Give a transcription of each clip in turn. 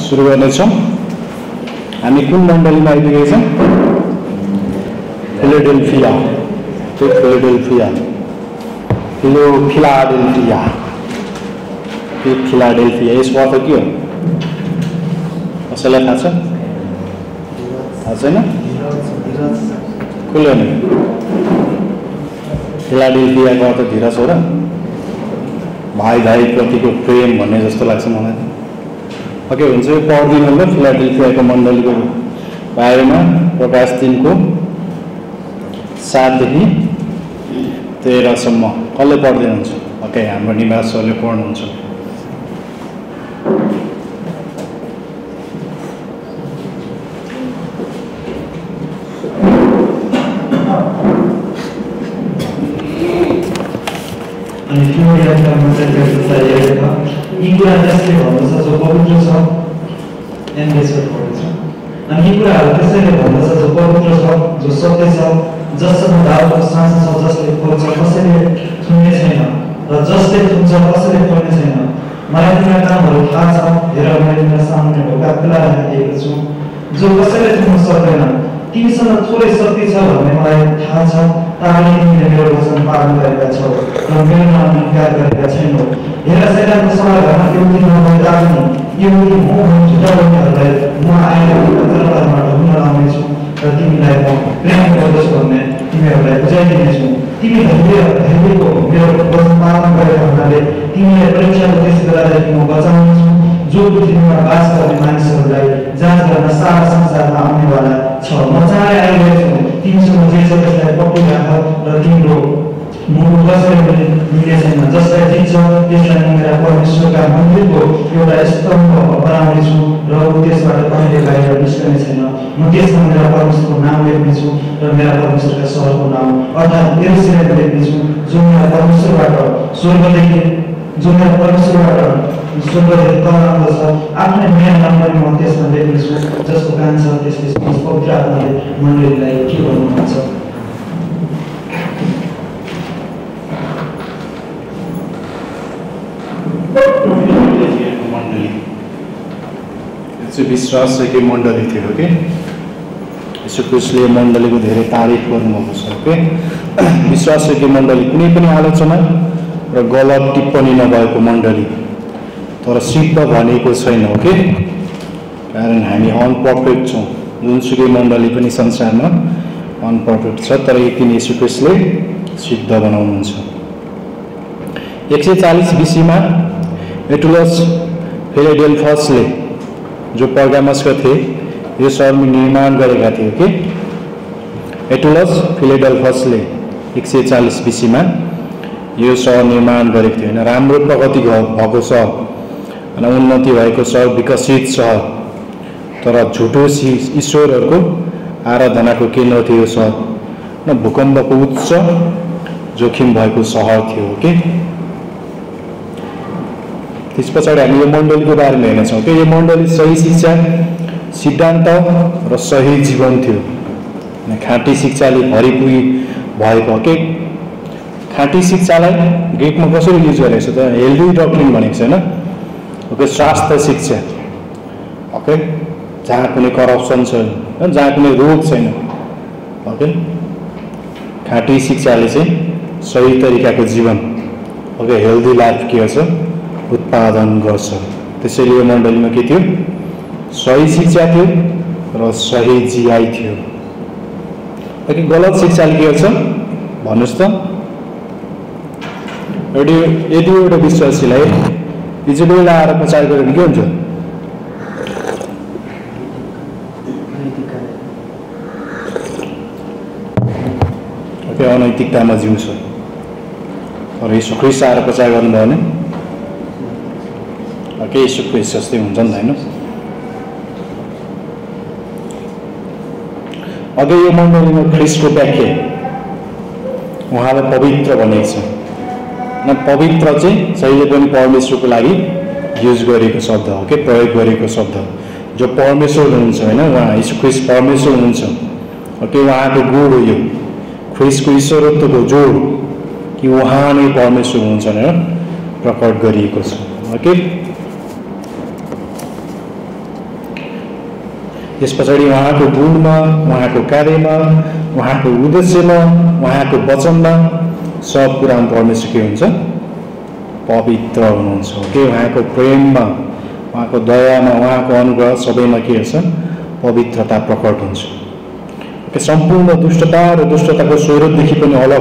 सुरु गर्नेछौँ। हामी कुन मण्डलीमा आइपुगेका छौँ? फिलाडेल्फिया। फिलाडेल्फिया फिलाडेल्फिया यसको अर्थ के हो? कसैलाई थाहा छ? थाहा छैन? कसले भने? फिलाडेल्फियाको अर्थ धीरज हो र भाइ प्रतिको प्रेम भन्ने जस्तो लाग्छ मलाई। ओके, हुन्छ। यो पढ्दिनु ल फिलाडेल्फियाको मण्डलीको बारेमा प्रकाश 3को 7 देखि 13 सम्म। कसले पढ्दिनुहुन्छ? ओके, हाम्रो निवास सरले पढ्नुहुन्छ। यी कुरा त्यसले भन्दछ जो पवित्र छ, अनि यी कुराहरू त्यसैले भन्दछ जो पवित्र छ, जो सत्य छ, जससँग दाउको साँच छ, जसले खोज्छ कसैले थुन्ने छैन र जसले थुन्छ कसैले खोल्ने छैन। मलाई तिम्रो कामहरू थाहा छ, हेर मैले तिम्रो सामुन्ने ढोका खुला राखिदिएको छु, जो कसैले थुन्नु सक्दैन। तिमीसँग थोरै शक्ति छ भन्ने मलाई थाहा छ, तापनि तिमीले मेरो वचन पालन गरेका छौ र मेरो नाम इन्कार गरेका छैनौ। हेर, शैतानको समाजमा एउटी नभएतापनि एउटी म झुटाउनेहरूलाई म आएर जनताबाट हुन लाउनेछु र तिमीलाई म प्रेम गर्दछु भन्ने तिमीहरूलाई बुझाइदिनेछु। तिमी धैर्यको मेरो वचन पालन गरेका हुनाले तिमीलाई परीक्षाको त्यस बेलादेखि म बचाउनेछु, जो पृथ्वीमा बास गर्ने मानिसहरूलाई जाँच गर्न सारा संसारमा आउनेवाला छ। म चाँडै आइरहेको छु। तिमीसँग जे छ त्यसलाई पक्कै राख र तिम्रो मुख कसैले मिल्ने छैन। जसलाई जित्छ त्यसलाई म मेरा परमेश्वरका मन्दिरको एउटा स्तम्भ बनाउनेछु र ऊ त्यसबाट कहिले बाहिर निस्कने छैन। म त्यसमा मेरा परमेश्वरको नाम लेख्नेछु र मेरा परमेश्वरका सहरको नाम अर्थात् यरुशलेम लेख्नेछु, जो मेरा परमेश्वरबाट स्वर्गदेखि तल आउँदछ। आफ्नै नयाँ नामलाई म त्यसमा लेख्नेछु। जसको कान छ त्यसले पवित्र आत्माले मण्डलीलाई के भन्नुहुन्छ। विश्वास कि मण्डली थियो कि यसो क्रिस्टले मण्डलीको धेरै तारिफ गर्नुभएको छ। ओके, विश्वास कि मण्डली कुनै पनि आलोचना र गलत टिप्पणी नभएको मण्डली, तर सिद्ध भनेको छैन। ओके, कारण हामी अनपर्फेक्ट छौँ। जुनसुकै मण्डली पनि संसारमा अनपर्फेक्ट छ, तर एक दिन यसो क्रिस्टले सिद्ध बनाउनुहुन्छ। 140 BC-मा एटुलस फिलाडेल्फसले जो पर्गामसका थिए यो सहरमा निर्माण गरेका थिए। कि एटुलस फिलाडेल्फसले 140 BC-मा यो सहर निर्माण गरेको थियो। होइन, राम्रो प्रगति भएको सहर, उन्नति भएको सहर, विकसित सहर, तर झुटो ईश्वरहरूको आराधनाको केन्द्र थियो यो सहर। भूकम्पको उच्च जोखिम भएको सहर थियो। कि त्यस पछाडि हामी यो मण्डलीको बारेमा हेर्नेछौँ। कि यो मण्डली सही शिक्षा, सिद्धान्त र सही जीवन थियो। खाँटी शिक्षाले भरिपुरी भएको। के खाँटी शिक्षालाई ग्रिकमा कसरी युज गरेको छ त? हेल्दी डक्ट्रिन भनेको छ। होइन, ओके, स्वास्थ्य शिक्षा। ओके, जहाँ कुनै करप्सन छैन, जहाँ कुनै रोग छैन। ओके, खाँटी शिक्षाले चाहिँ सही तरिकाको जीवन, ओके, हेल्दी लाइफ के छ उत्पादन गर्छ। त्यसैले यो मण्डलीमा के थियो? सही शिक्षा थियो र सही जिआई थियो। ओके, गलत शिक्षाले के गर्छ भन्नुहोस् त? यदि एउटा विश्वासीलाई इजबेल आएर प्रचार गरेर के हुन्छ? ओके, अनैतिकतामा जिउँछ। तर यसो ख्रिस्ट आएर प्रचार गर्नुभयो भने ओके, यसो ख्रिस्ट जस्तै हुन्छ नि त। होइन, अघि यो मण्डलीमा ख्रिस्टको व्याख्या उहाँलाई पवित्र भनेको छ। पवित्र चाहिँ जहिले पनि परमेश्वरको लागि युज गरेको शब्द हो। के प्रयोग गरेको शब्द जो परमेश्वर हुनुहुन्छ। होइन, उहाँ यीशु ख्रिस्ट परमेश्वर हुनुहुन्छ। ओके, उहाँको गुण हो यो ख्रिस्टको ईश्वरत्वको जोड कि उहाँ नै परमेश्वर हुनुहुन्छ भनेर प्रकट गरिएको छ। ओके, त्यस पछाडि उहाँको गुणमा, उहाँको कार्यमा, उहाँको उद्देश्यमा, उहाँको वचनमा सब कुरामा परमेश्वर के हुन्छ? पवित्र हुनुहुन्छ। ओके, उहाँको प्रेममा, उहाँको दयामा, उहाँको अनुग्रह सबैमा के हुन्छ? पवित्रता प्रकट हुन्छ। ओके, सम्पूर्ण दुष्टता र दुष्टताको स्वरूपदेखि पनि अलग।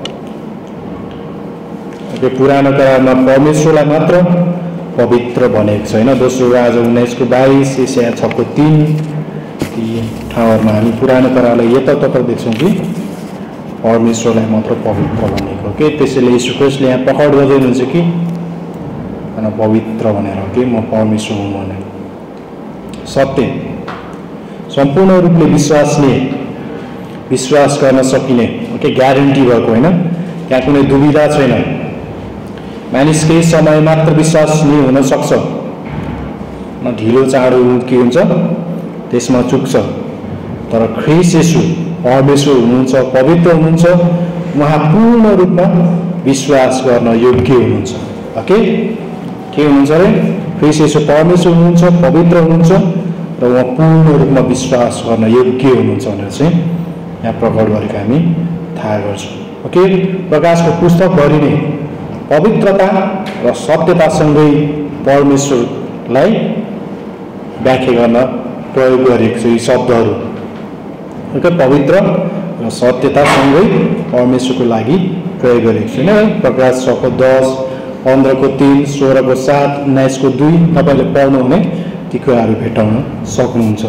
ओके, पुरानो करारमा परमेश्वरलाई मात्र पवित्र भनेको छैन। दोस्रो राजा 19:22, यशाया 6:3 ती ठाउँहरूमा हामी पुरानो करारलाई यतातता देख्छौँ कि परमेश्वरलाई मात्र पवित्र भनेको। के त्यसैले यीशु ख्रीष्टले यहाँ प्रकट गर्दै हुनुहुन्छ कि पवित्र भनेर कि म परमेश्वर हुँ भनेर। सत्य सम्पूर्ण रूपले विश्वास गर्न सकिने, ओके, ग्यारेन्टी भएको होइन, त्यहाँ कुनै दुविधा छैन। मानिस केही समय मात्र विश्वासनीय हुन सक्छ, न ढिलो चाँडो के हुन्छ त्यसमा चुक्छ। तर ख्रीष्ट येशू परमेश्वर हुनुहुन्छ, पवित्र हुनुहुन्छ, उहाँ पूर्ण रूपमा विश्वास गर्न योग्य हुनुहुन्छ। ओके, के हुनुहुन्छ अरे? ख्रीष्ट येशू परमेश्वर हुनुहुन्छ, पवित्र हुनुहुन्छ र उहाँ पूर्ण रूपमा विश्वास गर्न योग्य हुनुहुन्छ भनेर चाहिँ यहाँ प्रकट गरेको हामी थाहा गर्छौँ। ओके, प्रकाशको पुस्तकभरि नै पवित्रता र सत्यतासँगै परमेश्वरलाई व्याख्या गर्न प्रयोग गरेको छ यी शब्दहरू। ओके, पवित्र र सत्यतासँगै परमेश्वरको लागि प्रयोग गरेको छ होइन। प्रकाश 6:10, 15:3, 16:7, 19:2 तपाईँले पढ्नुहुने ती कुराहरू भेटाउन सक्नुहुन्छ।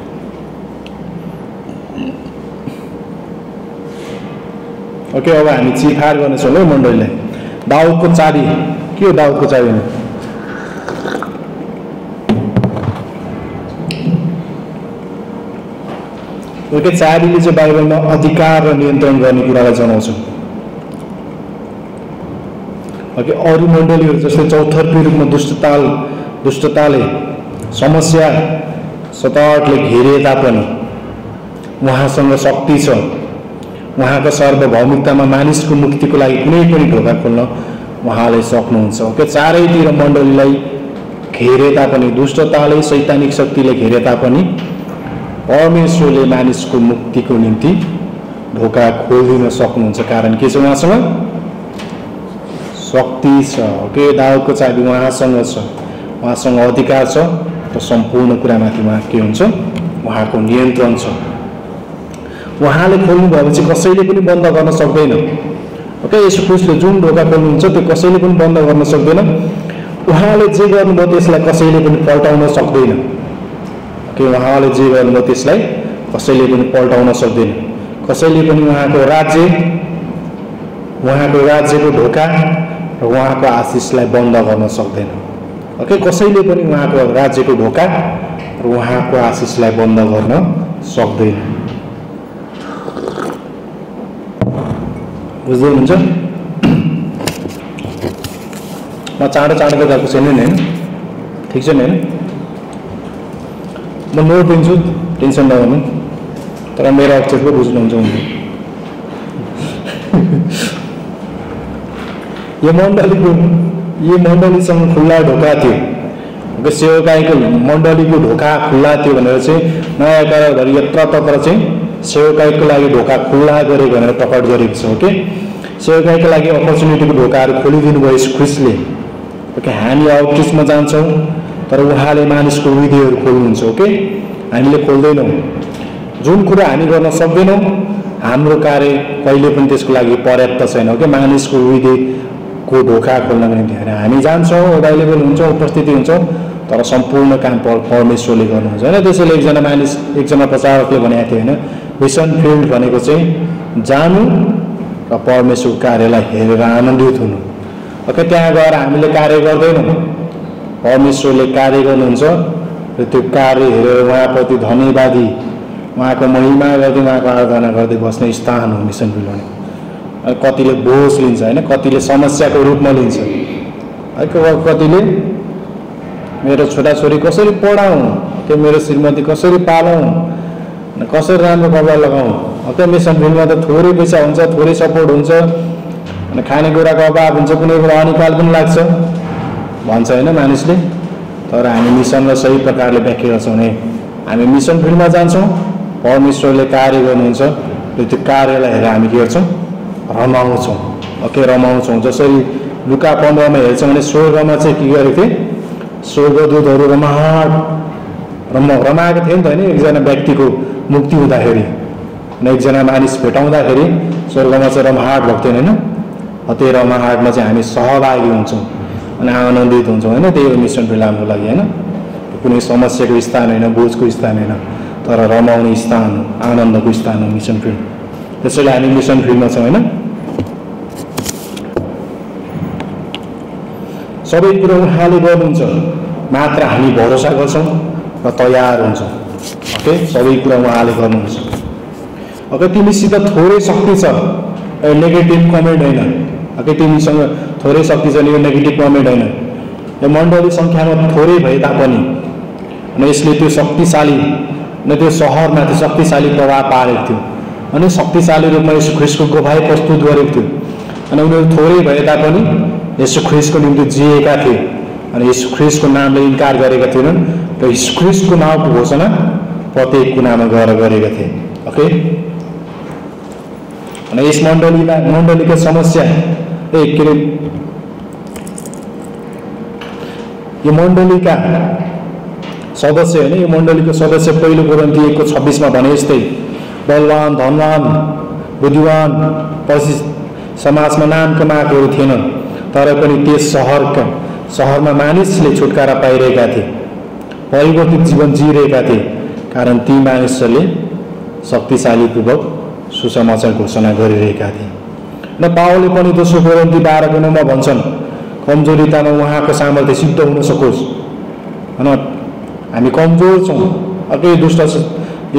ओके, अब हामी चिरफार गर्नेछौँ है मण्डलीलाई। दाउदको चाबी के हो? दाउदको चाबी ओके, चाबीले चाहिँ बाइबलमा अधिकार र नियन्त्रण गर्ने कुरालाई जनाउँछ। ओके, अरू मण्डलीहरू जस्तै चौतर्फी रूपमा दुष्टताले समस्या सतावटले घेरे तापनि उहाँसँग शक्ति छ। उहाँको सार्वभौमिकतामा मानिसको मुक्तिको लागि कुनै पनि ढोका खोल्न उहाँले सक्नुहुन्छ। ओके, चारैतिर मण्डलीलाई घेरे तापनि, दुष्टताले शैतानिक शक्तिले घेरे तापनि परमेश्वरले मानिसको मुक्तिको निम्ति ढोका खोलिदिन सक्नुहुन्छ। कारण के छ? उहाँसँग शक्ति छ। ओके, दाउदको चाबी उहाँसँग छ, उहाँसँग अधिकार छ र सम्पूर्ण कुरामाथि उहाँ के हुन्छ? उहाँको नियन्त्रण छ। उहाँले खोल्नु भएपछि कसैले पनि बन्द गर्न सक्दैन। ओके, यीशु ख्रीष्टले जुन ढोका खोल्नुहुन्छ त्यो कसैले पनि बन्द गर्न सक्दैन। उहाँले जे गर्नुभयो त्यसलाई कसैले पनि पल्टाउन सक्दैन। ओके, उहाँले जे गर्नुभयो त्यसलाई कसैले पनि पल्टाउन सक्दैन। कसैले पनि उहाँको राज्यको ढोका र उहाँको आशिषलाई बन्द गर्न सक्दैन। ओके, कसैले पनि उहाँको राज्यको ढोका र उहाँको आशिषलाई बन्द गर्न सक्दैन। बुझ्दै हुनुहुन्छ? म चाँडो गएको छैन नि होइन, ठिक छ नि होइन? म नोट दिन्छु, टेन्सन नगर्नु, तर मेरो अक्षर पो बुझ्नुहुन्छ उनीहरू। यो मण्डलीसँग खुल्ला ढोका थियो। सेवकाईको मण्डलीको ढोका खुल्ला थियो भनेर चाहिँ नयाँ करारभरि यत्रतत्र चाहिँ सेवकाईको लागि ढोका खुल्ला गरे भनेर प्रकट गरेको छ। ओके, सेवकाईको लागि अपर्च्युनिटीको ढोकाहरू खोलिदिनु भयो यीशु ख्रीष्टले। ओके, हामी आउटरिचमा जान्छौँ तर उहाँले मानिसको हृदयहरू खोल्नुहुन्छ। ओके, हामीले खोल्दैनौँ। जुन कुरा हामी गर्न सक्दैनौँ, हाम्रो कार्य कहिले पनि त्यसको लागि पर्याप्त छैन। ओके, मानिसको हृदयको ढोका खोल्नको निम्ति हामी जान्छौँ, अभाइलेबल हुन्छौँ, उपस्थिति हुन्छौँ, तर सम्पूर्ण काम परमेश्वरले गर्नुहुन्छ होइन। त्यसैले एकजना प्रचारकले भनेको थियो होइन, मिसन फिल्ड भनेको चाहिँ जानु र परमेश्वरको कार्यलाई हेरेर आनन्दित हुनु। ओके, त्यहाँ गएर हामीले कार्य गर्दैनौँ, परमेश्वरले कार्य गर्नुहुन्छ र त्यो कार्य हेरेर उहाँप्रति धन्यवादी, उहाँको महिमा गर्दै, उहाँको आराधना गर्दै बस्ने स्थान हो मिसन फिल्ड भने। कतिले बोझ लिन्छ होइन, कतिले समस्याको रूपमा लिन्छ है, कतिले मेरो छोराछोरी कसरी पढाउँ, त्यो मेरो श्रीमती कसरी पालौँ, कसरी राम्रो कपडा लगाउँ। ओके, मिसन फिल्डमा त थोरै पैसा हुन्छ, थोरै सपोर्ट हुन्छ, अनि खानेकुराको अभाव हुन्छ, कुनै कुरा अनिकाल पनि लाग्छ भन्छ होइन मानिसले। तर हामी मिसनलाई सही प्रकारले व्याख्या गर्छौँ भने हामी मिसन फिल्डमा जान्छौँ, परमेश्वरले कार्य गर्नुहुन्छ, त्यो कार्यलाई हेरेर हामी के गर्छौँ? रमाउँछौँ। ओके, रमाउँछौँ। जसरी लुका 15 मा हेर्छौँ भने स्वर्गमा चाहिँ के गरेको थिए? स्वर्गदूतहरू रमाएको थियो नि त होइन? एकजना व्यक्तिको मुक्ति हुँदाखेरि, एकजना मानिस भेटाउँदाखेरि स्वर्गमा चाहिँ रमाहाट भएको थियो होइन? त्यो रमाहाटमा चाहिँ हामी सहभागी हुन्छौँ अनि आनन्दित हुन्छौँ होइन? त्यही हो मिसन फिल्ड हाम्रो लागि होइन? कुनै समस्याको स्थान होइन, बोझको स्थान होइन, तर रमाउने स्थान हो, आनन्दको स्थान हो मिसन फिल्ड। त्यसैले हामी मिसन फिल्डमा छौँ होइन? सबै कुरो उहाँले गर्नुहुन्छ, मात्र हामी भरोसा गर्छौँ र तयार हुन्छौँ। ओके, सबै कुरा उहाँले गर्नुहुन्छ। ओके, तिमीसित थोरै शक्ति छ, नेगेटिभ कमेन्ट होइन। ओके, तिमीसँग थोरै शक्ति छ, यो नेगेटिभ कमेन्ट होइन। यो मण्डली सङ्ख्यामा थोरै भए तापनि अनि यसले त्यो शक्तिशाली त्यो सहरमा त्यो शक्तिशाली प्रभाव पारेको थियो अनि शक्तिशाली रूपमा यसो ख्रिस्टको गवाही प्रस्तुत गरेको थियो अनि उनीहरू थोरै भए तापनि यसो ख्रिस्टको निम्ति जिएका थिए अनि यसो ख्रिस्टको नामले इन्कार गरेका थिएनन् र यसो ख्रिस्टको नामको घोषणा प्रत्येक कुनामा गएर गरेका थिए। ओके, अनि यस मण्डलीको समस्या के अरे यो मण्डलीका सदस्य होइन, यो मण्डलीको सदस्य पहिलो कोरिन्थी 1:26 मा भने जस्तै बलवान, धनवान, बुद्धिवान, पछि समाजमा नाम कमाएकोहरू थिएनन्, तर पनि त्यस सहरमा मानिसले छुटकारा पाइरहेका थिए, परिवर्तित जीवन जिइरहेका थिए, कारण ती मानिसहरूले शक्तिशालीपूर्वक सुसमाचार घोषणा गरिरहेका थिए। न पावलले पनि दोस्रो कोरिन्थी 12:9 भन्छन्, कमजोरितामा उहाँको सामर्थ्य सिद्ध हुन सकोस्। होइन, हामी कमजोर छौँ। अझै दुष्ट यो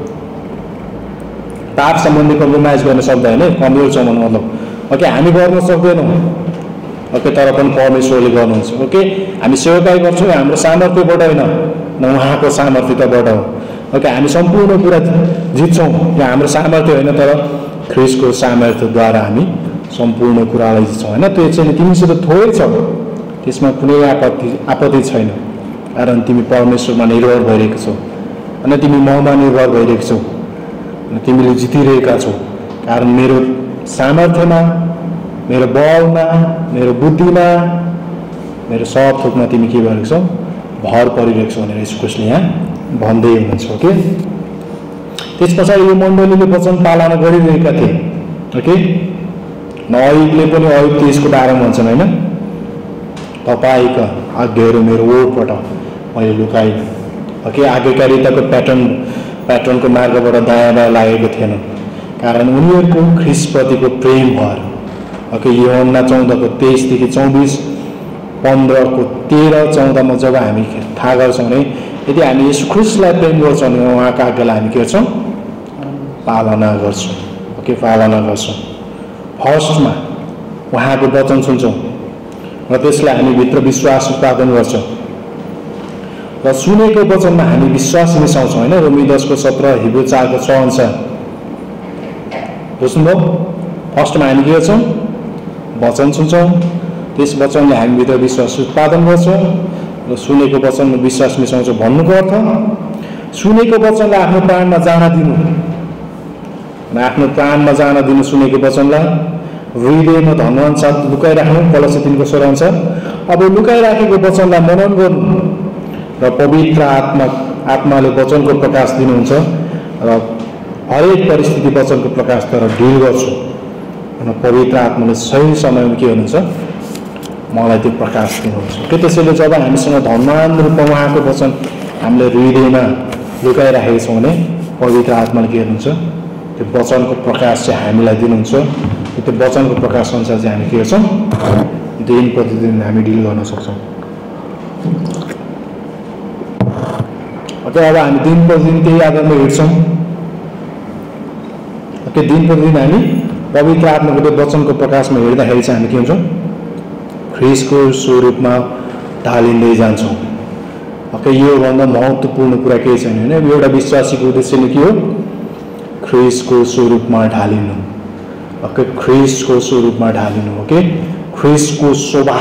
पाप सम्बन्धी कम्प्रोमाइज गर्न सक्दैन, कमजोर छौँ भन्नु मतलब। ओके, हामी गर्न सक्दैनौँ, ओके, तर पनि परमेश्वरले गर्नुहुन्छ। ओके, हामी सेवकाई गर्छौँ हाम्रो सामर्थ्यबाट होइन, न उहाँको सामर्थ्यबाट हो। ओके, हामी सम्पूर्ण कुरा जित्छौँ, यो हाम्रो सामर्थ्य होइन, तर ख्रिस्टको सामर्थ्यद्वारा हामी सम्पूर्ण कुरालाई जित्छौँ होइन? त्यो चाहिँ तिमीसित थोरै छ, त्यसमा कुनै आपत्ति छैन, कारण तिमी परमेश्वरमा निर्भर भइरहेको छौ अनि तिमी ममा निर्भर भइरहेको छौ अनि तिमीले जितिरहेका छौ, कारण मेरो सामर्थ्यमा, मेरो बलमा, मेरो बुद्धिमा, मेरो सब थोकमा तिमी के गरेको छौ? भर परिरहेको छौ भनेर यसकोसले यहाँ भन्दै हुनुहुन्छ। ओके, त्यस पछाडि यो मण्डलीले वचन पालना गरिरहेका थिए। ओके, नअयुबले पनि अयुब 30 बारेमा भन्छन् होइन, तपाईँका आज्ञाहरू मेरो ओठबाट मैले लुकाएँ। ओके, आज्ञाकारिताको प्याटर्नको मार्गबाट दायाँ बायाँ लागेको थिएन, कारण उनीहरूको ख्रिस्टप्रतिको प्रेम भएर। ओके, यूहन्ना 14:23-24, 15:13-14 जब हामी थाहा गर्छौँ भने यदि हामी यस ख्रिस्टलाई प्रेम गर्छौँ भने उहाँको आज्ञालाई हामी के गर्छौँ? पालना गर्छौँ। ओके, पालना गर्छौँ। फर्स्टमा उहाँको वचन सुन्छौँ र त्यसलाई हामी भित्र विश्वास उत्पादन गर्छौँ र सुनेको वचनमा हामी विश्वास मिसाउँछौँ होइन? रोमी 10:17, हिब्रू 4:6 अनुसार बुझ्नुभयो? फर्स्टमा हामी के गर्छौँ? वचन सुन्छौँ, त्यस वचनले हामी भित्र विश्वास उत्पादन गर्छौँ र सुनेको वचनमा विश्वास मिसाउँछौँ। भन्नुको अर्थ सुनेको वचनलाई आफ्नो प्राणमा जान दिनु, आफ्नो प्राणमा जान दिनु सुनेको वचनलाई, हृदयमा धनवान साथ लुकाइराख्नु, कलसी 3:16 अनुसार। अब लुकाइराखेको वचनलाई मनन गर्नु र पवित्र आत्माले वचनको प्रकाश दिनुहुन्छ र हरेक परिस्थिति वचनको प्रकाश तर ढिल गर्छु र पवित्र आत्माले सही समयमा के हुनुहुन्छ? मलाई त्यो प्रकाश दिनुहुन्छ। के त्यसैले जब हामीसँग धनवान रूपमा उहाँको वचन हामीले हृदयमा लुकाइराखेको छौँ भने पवित्र आत्माले के गर्नुहुन्छ? त्यो वचनको प्रकाश चाहिँ हामीलाई दिनुहुन्छ। त्यो वचनको प्रकाश अनुसार चाहिँ हामी के गर्छौँ? दिन प्रतिदिन हामी डिल गर्न सक्छौँ। अब हामी दिन प्रतिदिन त्यही आधारमा हिँड्छौँ। त्यो दिन प्रतिदिन हामी पवित्र आत्माको त्यो वचनको प्रकाशमा हिँड्दाखेरि चाहिँ हामी के हुन्छौँ? ख्रिस्टको स्वरूपमा ढालिँदै जान्छौँ। ओके, योभन्दा महत्त्वपूर्ण कुरा केही छैन होइन? एउटा विश्वासीको उद्देश्य नै के हो? ख्रिस्टको स्वरूपमा ढालिनु। ओके, ख्रिस्टको स्वरूपमा ढालिनु। ओके, ख्रिस्टको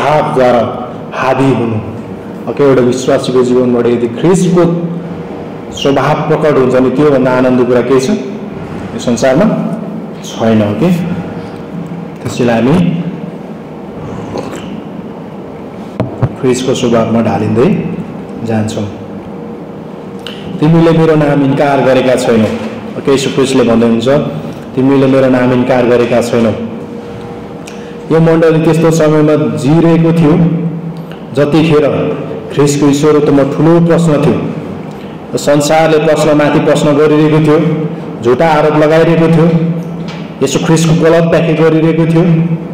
स्वभावद्वारा हाबी हुनु। ओके, एउटा विश्वासीको जीवनबाट यदि ख्रिस्टको स्वभाव प्रकट हुन्छ नि त्योभन्दा आनन्दको कुरा के छ यो संसारमा छैन ओके त्यसैलाई हामी ख्रिस्टको स्वभावमा ढालिँदै जान्छौँ तिमीले मेरो नाम इन्कार गरेका छैनौ ओके यीशु ख्रिस्टले भन्दै हुन्छ तिमीले मेरो नाम इन्कार गरेका छैनौ यो मण्डली त्यस्तो समयमा जिरहेको थियो जतिखेर ख्रिस्टको ईश्वरत्वमा ठुलो प्रश्न थियो संसारले प्रश्नमाथि प्रश्न गरिरहेको थियो झुटा आरोप लगाइरहेको थियो यसो ख्रिस्टको गलत व्याख्या गरिरहेको थियो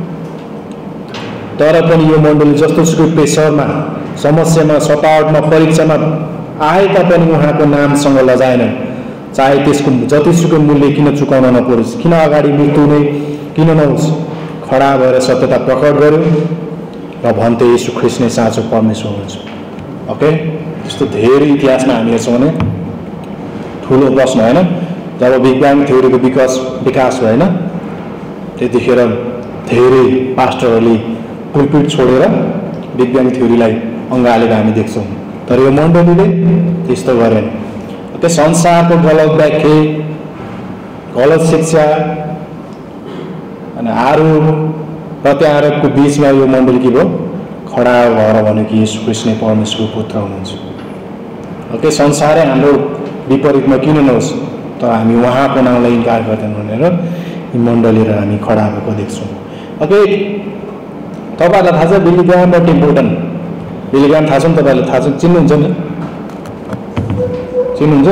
तर पनि यो मण्डली जस्तो सुकै प्रेसरमा समस्यामा सतावटमा परीक्षामा आए तापनि उहाँको नामसँग लजाएन चाहे त्यसको जतिसुकै मूल्य किन चुकाउन नपरोस् किन अगाडि मृत्यु नै किन नहोस् खडा भएर सत्यता प्रकट गर्यो र भन्थे यीशु ख्रिस्ट नै साँचो परमेश्वर हुनुहुन्छ ओके त्यस्तो धेरै इतिहासमा हामी हेर्छौँ भने ठुलो प्रश्न होइन जब बिग ब्याङ थ्योरीको विकास भएन त्यतिखेर धेरै पास्टरहरूले पुलपिट छोडेर बिग ब्याङ थ्योरीलाई अँगालेको हामी देख्छौँ तर यो मण्डलीले त्यस्तो गरेन त्यो संसारको गलत व्याख्या गलत शिक्षा अनि आरोप प्रत्यारोपको बिचमा यो मण्डली के भयो खडा भएर भन्यो कि यीशु ख्रिस्ट नै परमेश्वरको पुत्र हुनुहुन्छ ओके संसारै हाम्रो विपरीतमा किन नहोस् तर हामी उहाँको नामलाई इन्कार गर्दैन भनेर यी मण्डली र हामी खडा भएको देख्छौँ ओके तपाईँहरूलाई थाहा छ बिली ग्राहम र टेम्पल्टन बिली ग्राहम थाहा छ नि तपाईँहरूले थाहा छ चिन्नुहुन्छ नि चिन्नुहुन्छ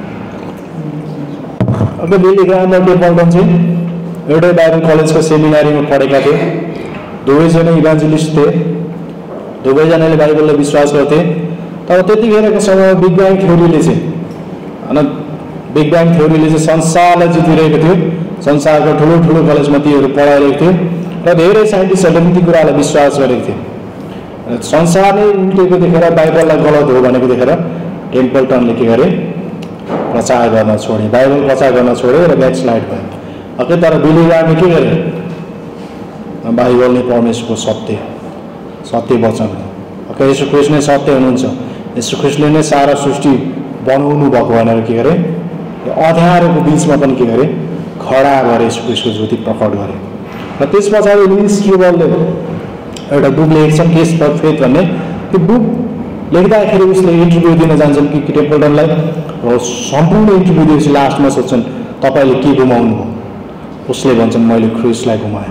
ओके बिली ग्राहम र टेम्पल्टन चाहिँ एउटै बाइबल कलेजको सेमिनारीमा पढेका थिए दुवैजना इभान्जेलिस्ट थिए दुवैजनाले बाइबललाई विश्वास गर्थे तर त्यतिखेरको समयमा बिग ब्याङ थ्योरीले चाहिँ होइन बिग ब्याङ थ्योरीले चाहिँ संसारलाई जितिरहेको थियो संसारको ठुलो ठुलो कलेजमा तीहरू पढाइरहेको थियो र धेरै साइन्टिस्टहरूले ती कुरालाई विश्वास गरेको थियो संसार नै उल्टेको देखेर बाइबललाई गलत हो भनेको देखेर टेम्पल्टनले के गरे प्रचार गर्न छोडे बाइबल प्रचार गर्न छोडे र ब्याकस्लाइड भयो ओके तर बिली ग्राहमले के गरे बाइबल नै परमेश्वरको सत्य वचन हो ओके यीशु ख्रिस्ट नै सत्य हुनुहुन्छ यीशु ख्रिस्टले नै सारा सृष्टि बनाउनु भएको भनेर के गरे यो अँध्यारोको बिचमा पनि के गरे खडा गरे यीशु ख्रिस्टको ज्योति प्रकट गरे र त्यस पछाडि लुइस ट्रुबलले एउटा बुक लेखेको छ केस फर फेथ भन्ने त्यो बुक लेख्दाखेरि उसले इन्टरभ्यू दिन जान्छन् कि टेम्पल्टनलाई र सम्पूर्ण इन्टरभ्यू दिएपछि लास्टमा सोध्छन् तपाईँले के गुमाउनु भयो उसले भन्छन् मैले ख्रिस्टलाई गुमाएँ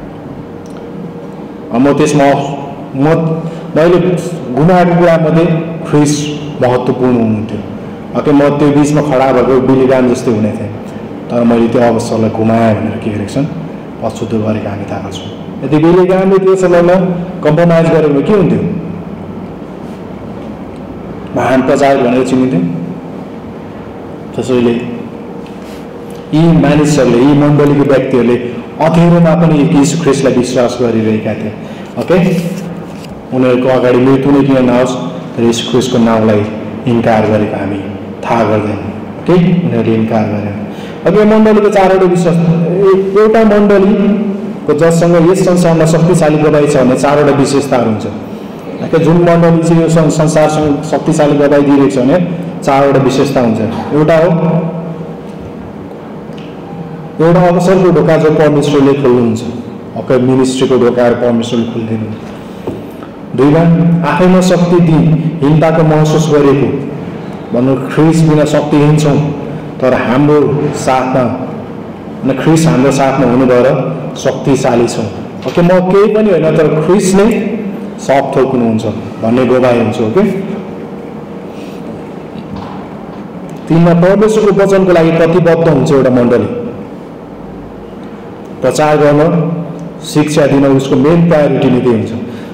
मैले गुमाएको कुरामध्ये ख्रिस्ट महत्त्वपूर्ण हुनुहुन्थ्यो ओके म त्यो बिचमा खडा भएको बिली ग्राहम जस्तै हुने थिएँ तर मैले त्यो अवसरलाई गुमाएँ भनेर के गरेको छन् पछुतो गरेको हामी थाहा छौँ यदि बिली ग्राहमले त्यो समयमा कम्प्रोमाइज गरेर के हुन्थ्यो महान प्रचारक भनेर चिनिन्थ्यो त्यसैले यी मानिसहरूले यी मण्डलीको व्यक्तिहरूले अँध्यारोमा पनि यीशु ख्रिस्टलाई विश्वास गरिरहेका थिए ओके उनीहरूको अगाडि मृत्यु नै किन नहोस् तर यीशु ख्रिस्टको नामलाई इन्कार गरेको हामी थाहा गर्दैनौँ ओके उनीहरूले इन्कार गरेन अब यो मण्डलीको चारवटा विश्वास एउटा मण्डलीको जससँग यस संसारमा शक्तिशाली गवाई छ भने चारवटा विशेषताहरू हुन्छ जुन मण्डली चाहिँ यो संसारसँग शक्तिशाली गवाई दिइरहेको छ भने चारवटा विशेषता हुन्छ एउटा हो एउटा अवसरको ढोका जो परमेश्वरले खोल्नुहुन्छ ओके मिनिस्ट्रीको ढोकाहरू परमेश्वरले खोलिदिनु दुईमा आफैमा शक्ति दिई हिंताको महसुस गरेको भन्नु ख्रिस्ट बिना शक्तिहीन छौँ तर हाम्रो साथमा ख्रिस्ट हाम्रो साथमा हुनु भएर शक्तिशाली छौँ ओके म केही पनि होइन तर ख्रिस्ट नै सब थोक हुनुहुन्छ भन्ने गवाही हुन्छ ओके तिनमा परमेश्वरको वचनको लागि प्रतिबद्ध हुन्छ एउटा मण्डली प्रचार गर्न शिक्षा दिन उसको मेन प्रायोरिटी नै हुन्छ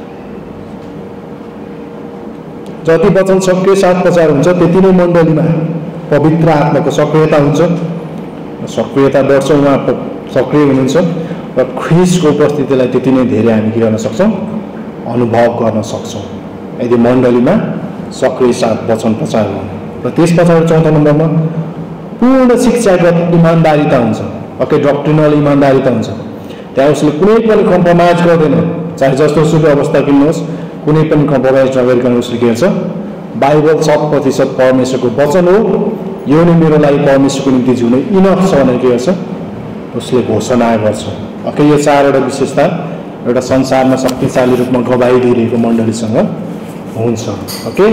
जति वचन सक्रिय साथ प्रचार हुन्छ त्यति नै मण्डलीमा पवित्र आत्माको सक्रियता हुन्छ सक्रियता बढ्छ उहाँ सक्रिय हुनुहुन्छ र ख्रिस्टको उपस्थितिलाई त्यति नै धेरै हामी के गर्न सक्छौँ अनुभव गर्न सक्छौँ यदि मण्डलीमा सक्रिय साथ वचन प्रचार गर्नु र त्यस पछाडि चौथो नम्बरमा पूर्ण शिक्षागत इमान्दारिता हुन्छ ओके डक्ट्रिनल इमान्दारिता हुन्छ त्यहाँ उसले कुनै पनि कम्प्रोमाइज गर्दैन चाहे जस्तो सुकै अवस्था किन्नुहोस् कुनै पनि कम्प्रोमाइज नगरिकन उसले के गर्छ बाइबल 100% परमेश्वरको वचन हो, यो नै मेरो लागि परमेश्वरको निम्ति जिउनु इनफ छ भनेर के गर्छ, उसले घोषणा गर्छ। ओके, यो चारवटा विशेषता एउटा संसारमा शक्तिशाली रूपमा गवाही दिइरहेको मण्डलीसँग हुन्छ। ओके,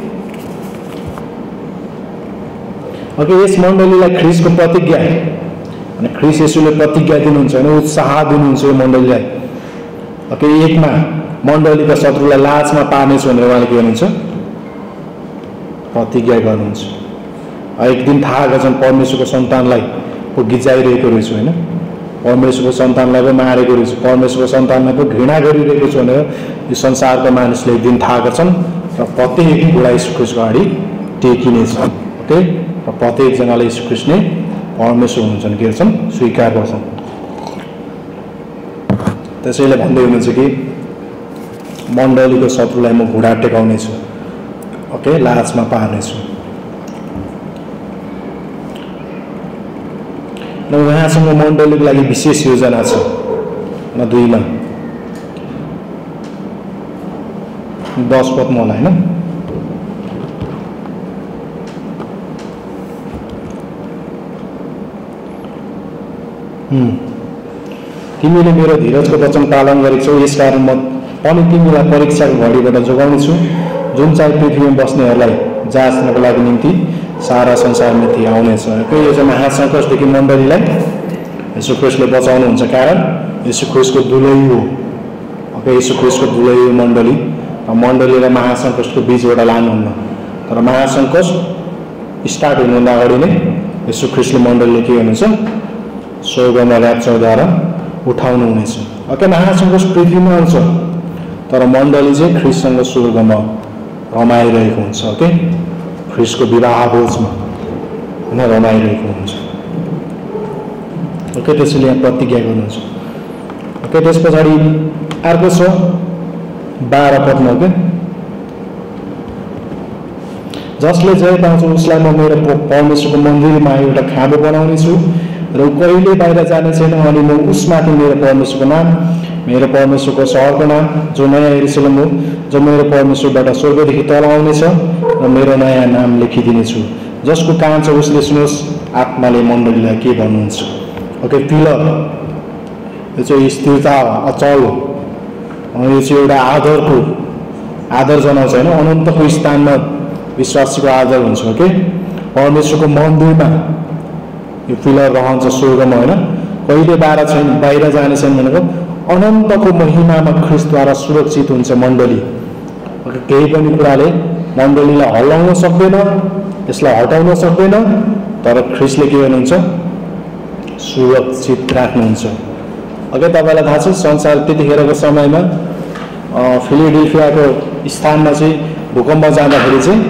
ओके, यस मण्डलीलाई ख्रीष्टको प्रतिज्ञा अनि ख्रीष्ट येशूले प्रतिज्ञा दिनुहुन्छ होइन, उत्साह दिनुहुन्छ यो मण्डलीलाई। ओके, एकमा मण्डलीका शत्रुलाई लाजमा पार्नेछु भनेर उहाँले के गर्नुहुन्छ, प्रतिज्ञा गर्नुहुन्छ। एक दिन थाहा गर्छन् परमेश्वरको सन्तानलाई पो गिजाइरहेको रहेछु होइन, परमेश्वरको सन्तानलाई पो मारेको रहेछु, परमेश्वरको सन्तानलाई पो घृणा गरिरहेको छु भनेर यो संसारका मानिसले एक दिन थाहा गर्छन् र प्रत्येक कुरा यीशु ख्रीष्टको अगाडि टेकिनेछ। ओके, र प्रत्येकजनाले यीशु ख्रीष्ट नै परमेश्वर हुन्छन् के गर्छन्, स्वीकार गर्छन्। त्यसैले भन्दै हुनुहुन्छ कि मण्डलीको शत्रुलाई म घुँडा टेकाउनेछु, ओके, लाजमा पार्नेछु। र उहाँसँग मण्डलीको लागि विशेष योजना छ। 2 10 पद मलाई होइन, तिमीले मेरो धीरजको वचन पालन गरेको छौ, यसकारण म पनि तिमीलाई परीक्षाको घडीबाट जोगाउनेछु, जुन चाहिँ पृथ्वीमा बस्नेहरूलाई जाँच्नको लागि निम्ति सारा संसारमाथि आउनेछ। यो चाहिँ महासङ्कटदेखि मण्डलीलाई यीशु ख्रीष्टले बचाउनुहुन्छ, कारण यीशु ख्रीष्टको दुलै हो। ओके, यीशु ख्रीष्टको दुलै हो मण्डली, मण्डलीलाई महासङ्कटको बीचबाट लानुहुन्न, तर महासङ्कट स्टार्ट हुनुभन्दा अगाडि नै यीशु ख्रीष्टले मण्डलीले के गर्नुहुन्छ, स्वर्गमा ऱ्याप्चरद्वारा उठाउनु हुनेछ। ओके, महासङ्कट पृथ्वीमा आउँछ तर मण्डली चाहिँ ख्रीष्टसँग स्वर्गमा रमाइरहेको हुन्छ। ओके, ख्रीष्टको विवाह भोजमा होइन रमाइरहेको हुन्छ। ओके, त्यसैले यहाँ प्रतिज्ञा गर्नुहुन्छ। ओके, त्यस पछाडि अर्को छ 12 पदमा। ओके, जसले जय पाउँछ उसलाई म मेरो परमेश्वरको मन्दिरमा एउटा खाँबो बनाउनेछु र ऊ कहिले बाहिर जाने छैन, अनि म उसमाथि मेरो परमेश्वरको नाम, मेरो परमेश्वरको सहरको नाम जो नयाँ यरुशलेम हो, जो मेरो परमेश्वरबाट स्वर्गदेखि तल आउनेछ, र मेरो नयाँ नाम लेखिदिनेछु। जसको कान छ उसले सुनोस् आत्माले मण्डलीलाई के भन्नुहुन्छ। ओके, पिलर यो चाहिँ स्थिरता अचल हो, यो चाहिँ एउटा आदर जनाउँछ होइन, अनन्तको स्थानमा विश्वासीको आदर हुन्छ। ओके, परमेश्वरको मन्दिरमा यो पिलर रहन्छ स्वर्गमा होइन, कहिले बाहिर जाने छैन भनेको अनन्तको महिमामा ख्रीष्टद्वारा सुरक्षित हुन्छ मण्डली। केही पनि कुराले मण्डलीलाई हल्लाउन सक्दैन, यसलाई हटाउन सक्दैन, तर ख्रीष्टले के गर्नुहुन्छ, सुरक्षित राख्नुहुन्छ। अघि तपाईँलाई थाहा छ संसार त्यतिखेरको समयमा फिलाडेल्फियाको स्थानमा चाहिँ भूकम्प जाँदाखेरि चाहिँ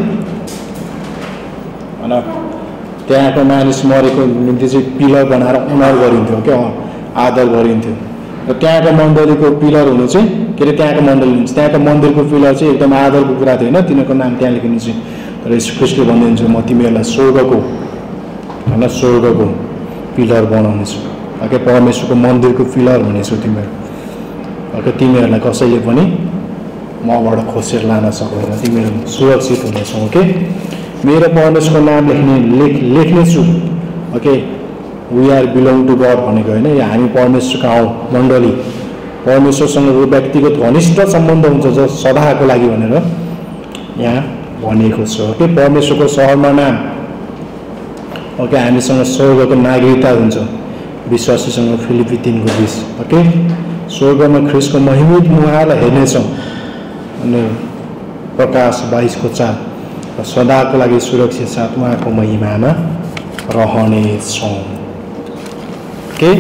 त्यहाँको मानिस मरेको निम्ति चाहिँ पिलर बनाएर उनार गरिन्थ्यो, क्या आदर गरिन्थ्यो। र त्यहाँको मण्डलीको पिलर हुनु चाहिँ के अरे त्यहाँको मण्डली हुन्छ, त्यहाँको मन्दिरको पिलर चाहिँ एकदम आदरको कुरा थियो होइन, तिनीहरूको नाम त्यहाँ लेखिनु चाहिँ। तर यीशु ख्रीष्टले भनिदिन्छ म तिमीहरूलाई स्वर्गको पिलर बनाउनेछु। ओके, परमेश्वरको मन्दिरको पिलर हुनेछु तिमीहरू। ओके, तिमीहरूलाई कसैले पनि मबाट खोसेर लान सक्दैन, तिमीहरू सुरक्षित हुनेछौ। ओके, मेरो परमेश्वरको नाम लेख्नेछु। Okay, we are belong to God भनेको होइन, यो हामी परमेश्वरका हौँ मण्डली, परमेश्वरसँग व्यक्तिगत घनिष्ठ सम्बन्ध हुन्छ जो सदाको लागि भनेर यहाँ भनिएको छ। ओके, परमेश्वरको सहरमा नाम। ओके, हामीसँग स्वर्गको नागरिकता हुन्छ विश्वासीसँग फिलिपी 3:20। ओके, स्वर्गमा ख्रीष्टको महिमित मुहारलाई हेर्नेछौँ अनि प्रकाश 22:4 र सदाको लागि सुरक्षित साथ उहाँको महिमामा रहनेछौँ। ओके,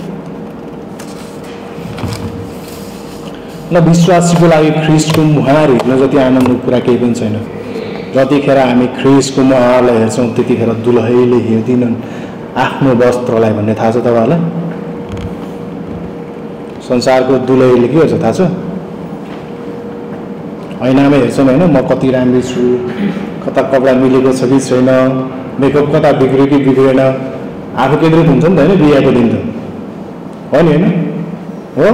ल विश्वासीको लागि ख्रीष्टको मुहार हेर्न जति आनन्दको कुरा केही पनि छैन। जतिखेर हामी ख्रीष्टको मुहारलाई हेर्छौँ त्यतिखेर दुलहीले हेर्दिनन् आफ्नो वस्त्रलाई भन्ने थाहा छ तपाईँहरूलाई? संसारको दुलहीले के गर्छ थाहा छ? ऐनामा हेर्छौँ होइन, म कति राम्रो छु, कता कपडा मिलेको छ कि छैन, मेकअप कता बिग्रियो कि बिग्रेन, आफू केन्द्रित हुन्छ नि त होइन, बिहाको दिन त हो नि होइन हो।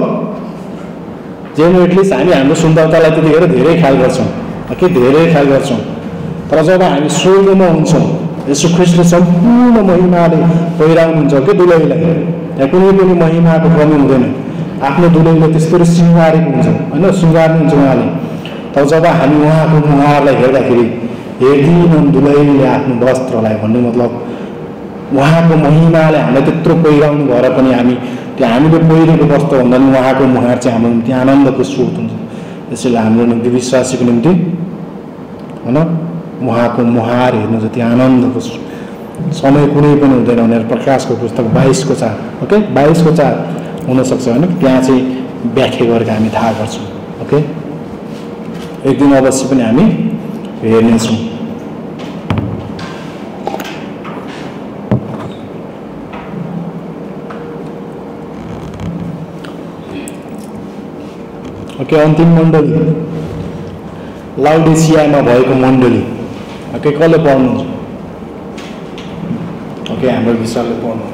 जेन एटलिस्ट हामी हाम्रो सुन्दरतालाई त्यतिखेर धेरै ख्याल गर्छौँ, के धेरै ख्याल गर्छौँ। तर जब हामी स्वर्गमा हुन्छौँ यसो ख्रीष्टले सम्पूर्ण महिमाले पहिराउनुहुन्छ के दुलहीलाई, त्यहाँ कुनै पनि महिमाको कमी हुँदैन। आफ्नो दुलहीलाई त्यस्तो शृङ्गारेको हुन्छ होइन, शृङ्गार्नुहुन्छ उहाँले। तर जब हामी उहाँको मुहारलाई हेर्दाखेरि हेर्दिनन् दुलहीले आफ्नो वस्त्रलाई, भन्ने मतलब उहाँको महिमाले हामीलाई त्यत्रो पहिराउनु भएर पनि हामी त्यो हामीले पहिरेको वस्त्रभन्दा पनि उहाँको मुहार चाहिँ हाम्रो निम्ति आनन्दको स्रोत हुन्छ। त्यसैले हाम्रो निम्ति विश्वासीको निम्ति होइन उहाँको मुहार हेर्नु जति आनन्दको समय कुनै पनि हुँदैन भनेर प्रकाशको पुस्तक 22:4 ओके 22:4 हुनसक्छ होइन, त्यहाँ चाहिँ व्याख्या गरेर हामी थाहा गर्छौँ। ओके, एक दिन अवश्य पनि हामी हेर्नेछौँ। ओके, अन्तिम मण्डली लाउडिसियामा भएको मण्डली। ओके, कसले पढ्नुहुन्छ? ओके, हाम्रो विषयले पढ्नुहुन्छ।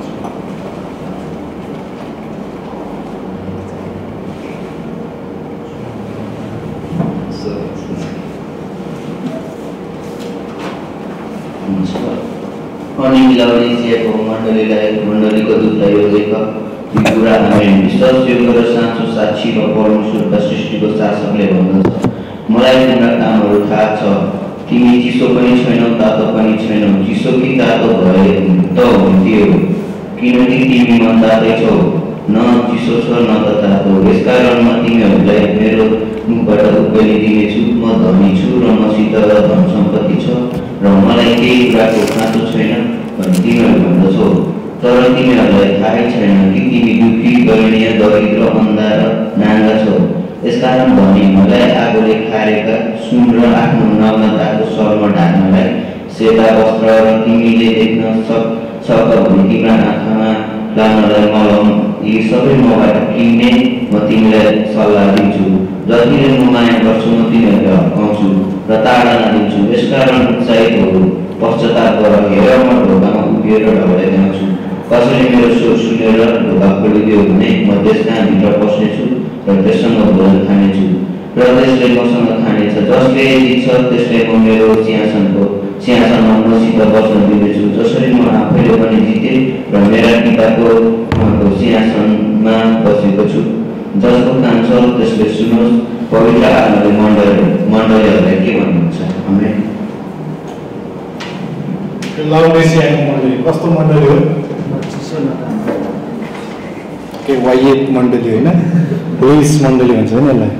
अनि लाउडिसियाको मण्डलीको दूतलाई यो लेख, यो कुरा हामी विश्वासयोग्य र साँचो साक्षी र परमेश्वरका सृष्टिको शासकले भन्दछ, मलाई तिम्रा कामहरू थाहा छ। तिमी चिसो पनि छैनौ, तातो पनि छैनौ। चिसो कि तातो भए त हुन्थ्यौ, किनकि तिमी न तातै छौ, न चिसो छ न त तातो। यसकारण म तिमीहरूलाई मेरो मुखबाट उक्काली दिनेछु। म धनी छु र मसित धन सम्पत्ति छ र मलाई केही कुराको खाँचो छैन भनी तिमीहरू भन्दछौ। तर तिमीहरूलाई थाहै छैन कि तिमी दुःखी, दयनीय, दरिद्र, अन्धा र नाङ्गा छौ। यसकारण धनी मलाई आगोले खारेका सुन र आफ्नो नग्नताको शर्म ढाक्नलाई सेता वस्त्र र तिमीले देख्न सक भने तिम्रा आँखामा लाग्नलाई मलम, यी सबै मबाट किन्ने म तिमीलाई सल्लाह दिन्छु। जतिले म माया गर्छु म तिमीहरूलाई हप्काउँछु र ताडना दिन्छु। यसकारण उत्साहितहरू पश्चाताप गर, हेर म ढोकामा उभिएर ढौलाइदिन्छु। कसैले मेरो स्वर सुनेर ढोका खोलिदियो भने म त्यसका भित्र पस्नेछु र त्यससँग भोजन खानेछु र त्यसले मसँग खानेछ। जसले जित्छ त्यसले म मेरो सिंहासनमा मसित बस्न दिनेछु, जसरी म आफैले पनि जितेँ र मेरा पिताको सिंहासनमा बसेको छु। जसको कान छ त्यसले सुनोस्। पवित्र आत्माले मण्डलीहरूलाई के भन्नुहुन्छ? आमेन। लाउडिसियाको मण्डली कस्तो मण्डली हो? के वाइएट मण्डली होइन, लुइस मण्डली भन्छ नि यसलाई।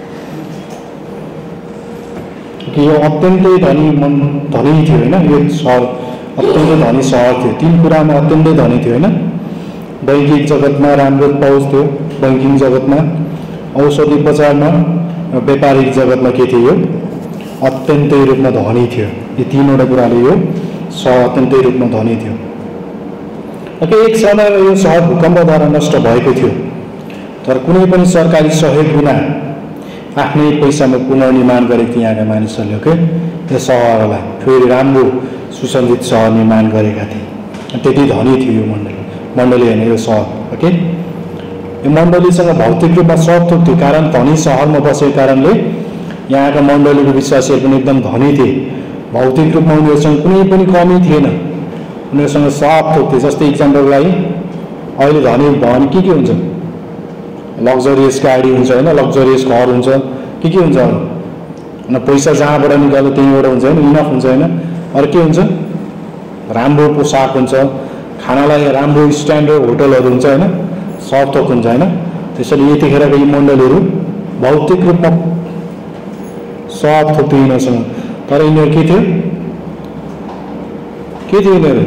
कि यो अत्यन्तै धनी थियो होइन, यो सहर अत्यन्तै धनी सहर थियो। 3 कुरामा अत्यन्तै धनी थियो होइन। दैनिक जगतमा राम्रो पहुँच थियो, बैङ्किङ जगतमा, औषधि बजारमा, व्यापारिक जगतमा के थियो? यो अत्यन्तै रूपमा धनी थियो। यी 3वटा कुराले यो सहर अत्यन्तै रूपमा धनी थियो। ओके, एक समयमा यो सहर भूकम्पद्वारा नष्ट भएको थियो, तर कुनै पनि सरकारी सहयोग बिना आफ्नै पैसामा पुनर्निर्माण गरेको थिए यहाँका मानिसहरूले। ओके, यो सहरलाई फेरि राम्रो सुसञ्जित सहर निर्माण गरेका थिए। त्यति धनी थियो यो मण्डली होइन यो सहर। ओके, यो मण्डलीसँग भौतिक रूपमा सब थोक थियो, कारण धनी सहरमा बसेको कारणले यहाँका मण्डलीको विश्वासीहरू पनि एकदम धनी थिए। भौतिक रूपमा उनीहरूसँग कुनै पनि कमी थिएन, उनीहरूसँग सब थोक थियो। जस्तै इक्जाम्पलको लागि अहिले धनी भयो भने के हुन्छ? लग्जरियस गाडी हुन्छ होइन, लग्जरियस घर हुन्छ, के हुन्छ अरू? पैसा जहाँबाट निकाल्यो त्यहीँबाट हुन्छ होइन, इनफ हुन्छ होइन। अरू के हुन्छ? राम्रो पोसाक हुन्छ, खानालाई राम्रो स्ट्यान्डर्ड होटलहरू हुन्छ होइन, सब थोक हुन्छ होइन। त्यसैले यतिखेरको यी मण्डलीहरू भौतिक रूपमा सब थोक थियो यिनीहरूसँग, तर यिनीहरू के थियो? यिनीहरू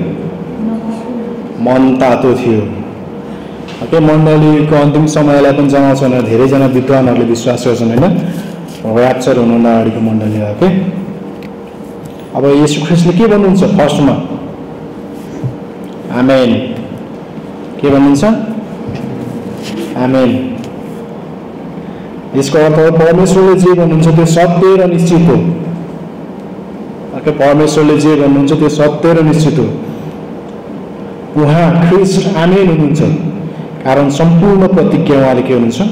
मन तातो थियो। ओके, मण्डलीको अन्तिम समयलाई पनि जनाउँछ भनेर धेरैजना विद्वानहरूले विश्वास गर्छन् होइन, ऱ्याप्चर हुनुभन्दा अगाडिको मण्डली हो। ओके, अब येशू ख्रीष्टले के भन्नुहुन्छ फर्स्टमा? आमेन। के भन्नुहुन्छ? आमेन। यसको अर्थ हो परमेश्वरले जे भन्नुहुन्छ त्यो सत्य र निश्चित हो। ओके, परमेश्वरले जे भन्नुहुन्छ त्यो सत्य र निश्चित हो। उहाँ ख्रीष्ट आमेन हुनुहुन्छ, कारण सम्पूर्ण प्रतिज्ञा उहाँले के हुनुहुन्छ?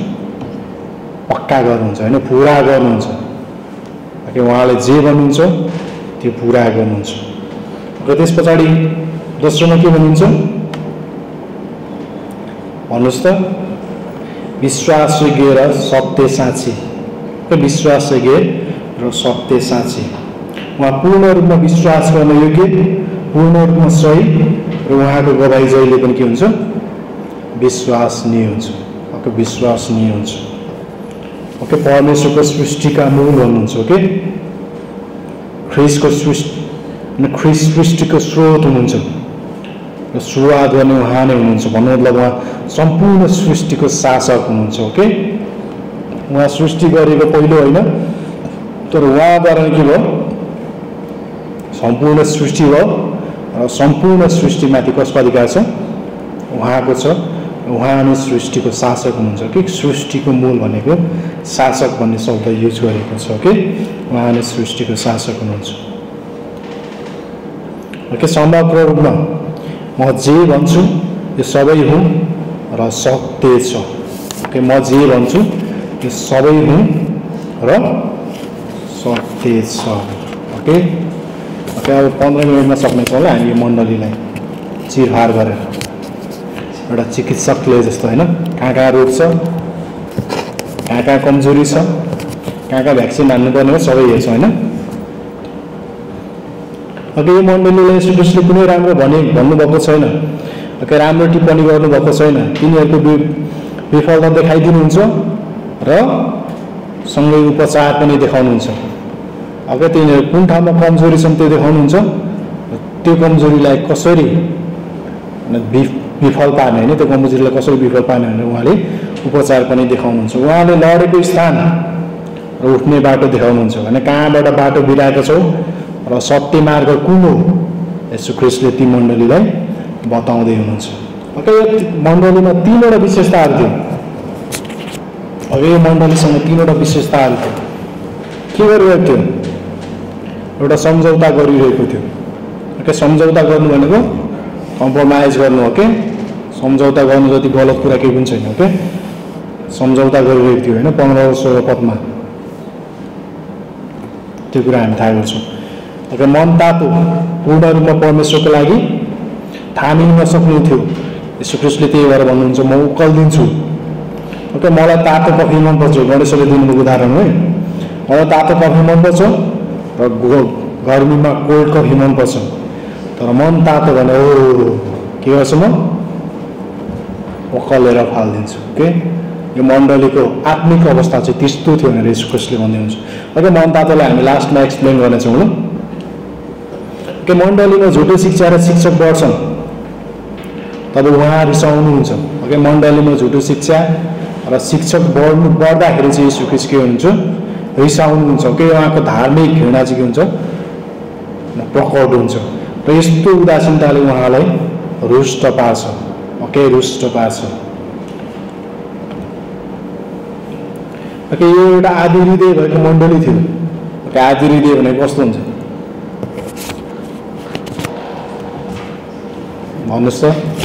पक्का गर्नुहुन्छ होइन, पुरा गर्नुहुन्छ। ओके, उहाँले जे भन्नुहुन्छ त्यो पुरा गर्नुहुन्छ। र त्यस पछाडि दोस्रोमा के भनिन्छ भन्नुहोस् त? विश्वासयोग्य र सत्य साँची। विश्वासयोग्य र सत्य साँची। उहाँ पूर्ण रूपमा विश्वास गर्न योग्य, पूर्ण रूपमा सही, र उहाँको गवाई जहिले पनि के हुन्छ? विश्वसनीय हुन्छ। ओके, विश्वसनीय हुन्छ। ओके, परमेश्वरको सृष्टिका मूल हुनुहुन्छ। ओके, ख्रिस्टको सृष्टिको स्रोत हुनुहुन्छ र सुरुवात गर्ने उहाँ नै हुनुहुन्छ। भन्नु मतलब उहाँ सम्पूर्ण सृष्टिको शासक हुनुहुन्छ। ओके, उहाँ सृष्टि गरेको पहिलो होइन, तर उहाँद्वारा के भयो? सम्पूर्ण सृष्टि भयो र सम्पूर्ण सृष्टिमाथि कसको अधिकार छ? उहाँको छ। उहाँ नै सृष्टिको शासक हुनुहुन्छ। कि सृष्टिको मूल भनेको शासक भन्ने शब्द युज गरेको छ। कि उहाँ नै सृष्टिको शासक हुनुहुन्छ। ओके, समग्र रूपमा म जे भन्छु यो सबै हुँ र सत्य छ। ओके, म जे भन्छु यो सबै हुँ र सत्य छ। ओके, ओके, अब 15 मिनटमा सक्नेछौँ होला हामी यो मण्डलीलाई चिरफार गरेर। एउटा चिकित्सकले जस्तो होइन, कहाँ रोग छ, कहाँ कमजोरी छ, कहाँ भ्याक्सिन हान्नुपर्ने हो, सबै हेर्छ होइन। ओके, यो मण्डलीलाई यीशु ख्रीष्टले कुनै राम्रो भन्नुभएको छैन। ओके, राम्रो टिप्पणी गर्नुभएको छैन। तिनीहरूको विफलता देखाइदिनुहुन्छ र सँगै उपचार पनि देखाउनुहुन्छ। अब तिनीहरू कुन ठाउँमा कमजोरी छन् त्यो देखाउनुहुन्छ, त्यो कमजोरीलाई कसरी विफल पार्ने होइन, त्यो कमजोरीलाई कसरी विफल पार्ने भनेर उहाँले उपचार पनि देखाउनुहुन्छ। उहाँले लडेको स्थान र उठ्ने बाटो देखाउनुहुन्छ भने कहाँबाट बाटो बिराएको छौ र सत्य मार्ग कुन हो, यीशु ख्रीष्टले ती मण्डलीलाई बताउँदै हुनुहुन्छ। ओके, यो मण्डलीमा 3वटा विशेषताहरू थियो। अब यो मण्डलीसँग 3वटा विशेषताहरू थियो। के गरिरहेको थियो? एउटा सम्झौता गरिरहेको थियो। ओके, सम्झौता गर्नु भनेको कम्प्रोमाइज गर्नु। ओके, सम्झौता गर्नु जति गलत कुरा केही पनि छैन। ओके, सम्झौता गरिरहेको थियो होइन 15 र 16 पदमा, त्यो कुरा हामी थाहा गर्छौँ। ओके, मन तातो पूर्ण रूपमा परमेश्वरको लागि थामी नसक्नु थियो। यीशु ख्रीष्टले त्यही भएर भन्नुहुन्छ म उक्कालिदिन्छु। ओके, मलाई तातो कफी मनपर्छ। गणेशले दिनुभएको उदाहरण है। मलाई तातो कफी मनपर्छ र गर्मीमा कोल्ड कफी मनपर्छ। तर मन तातो भने के गर्छु म? उक्कालेर फालिदिन्छु। ओके, यो मण्डलीको आत्मिक अवस्था चाहिँ त्यस्तो थियो भनेर यीशु ख्रीष्टले भन्दै हुनुहुन्छ। ओके, मन तातोलाई हामी लास्टमा एक्सप्लेन गर्नेछौँ ल। ओके, मण्डलीमा झुटो शिक्षा र शिक्षक बढ्छन् तब उहाँ रिसाउनुहुन्छ। ओके, मण्डलीमा झुटो शिक्षा र शिक्षक बढ्दाखेरि चाहिँ यीशु ख्रीष्ट के हुनुहुन्छ? रिसाउनुहुन्छ। ओके, उहाँको धार्मिक घृणा चाहिँ के हुन्छ? प्रकट हुन्छ र यस्तो उदासीनताले उहाँलाई रुष्ट पार्छ। ओके, रुष्ट पार्छ। ओके, यो एउटा आदि हृदय भएको मण्डली थियो। ओके, आदि हृदय भनेको कस्तो हुन्छ भन्नुहोस् त?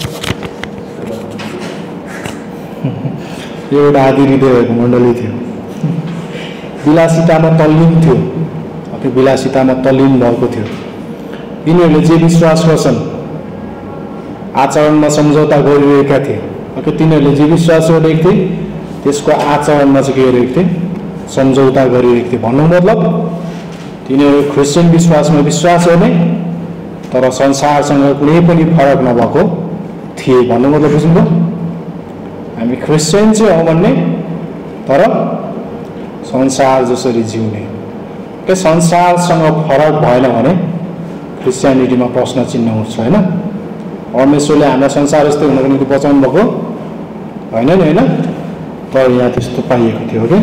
यो एउटा आदि हृदय भएको मण्डली थियो। विलासितामा तल्लीन थियो। ओके, विलासितामा तल्लीन भएको थियो। यिनीहरूले जे विश्वास गर्छन् आचरणमा सम्झौता गरिरहेका थिए। ओके, तिनीहरूले जे विश्वास गरेको थिए त्यसको आचरणमा चाहिँ के गरिरहेको थिए? सम्झौता गरिरहेको थिए। भन्नु मतलब तिनीहरू क्रिस्चियन विश्वासमा विश्वास गर्ने तर संसारसँग कुनै पनि फरक नभएको थिए। भन्नु मतलब बुझ्नुभयो? हामी क्रिस्चियन चाहिँ हौँ भन्ने तर संसार जसरी जिउने। के संसारसँग फरक भएन भने क्रिस्चियनिटीमा प्रश्न चिन्ह उठ्छ होइन। परमेश्वरले हामीलाई संसार जस्तै हुनको निम्ति बचाउनु भएको होइन नि होइन, तर यहाँ त्यस्तो पाइएको थियो। कि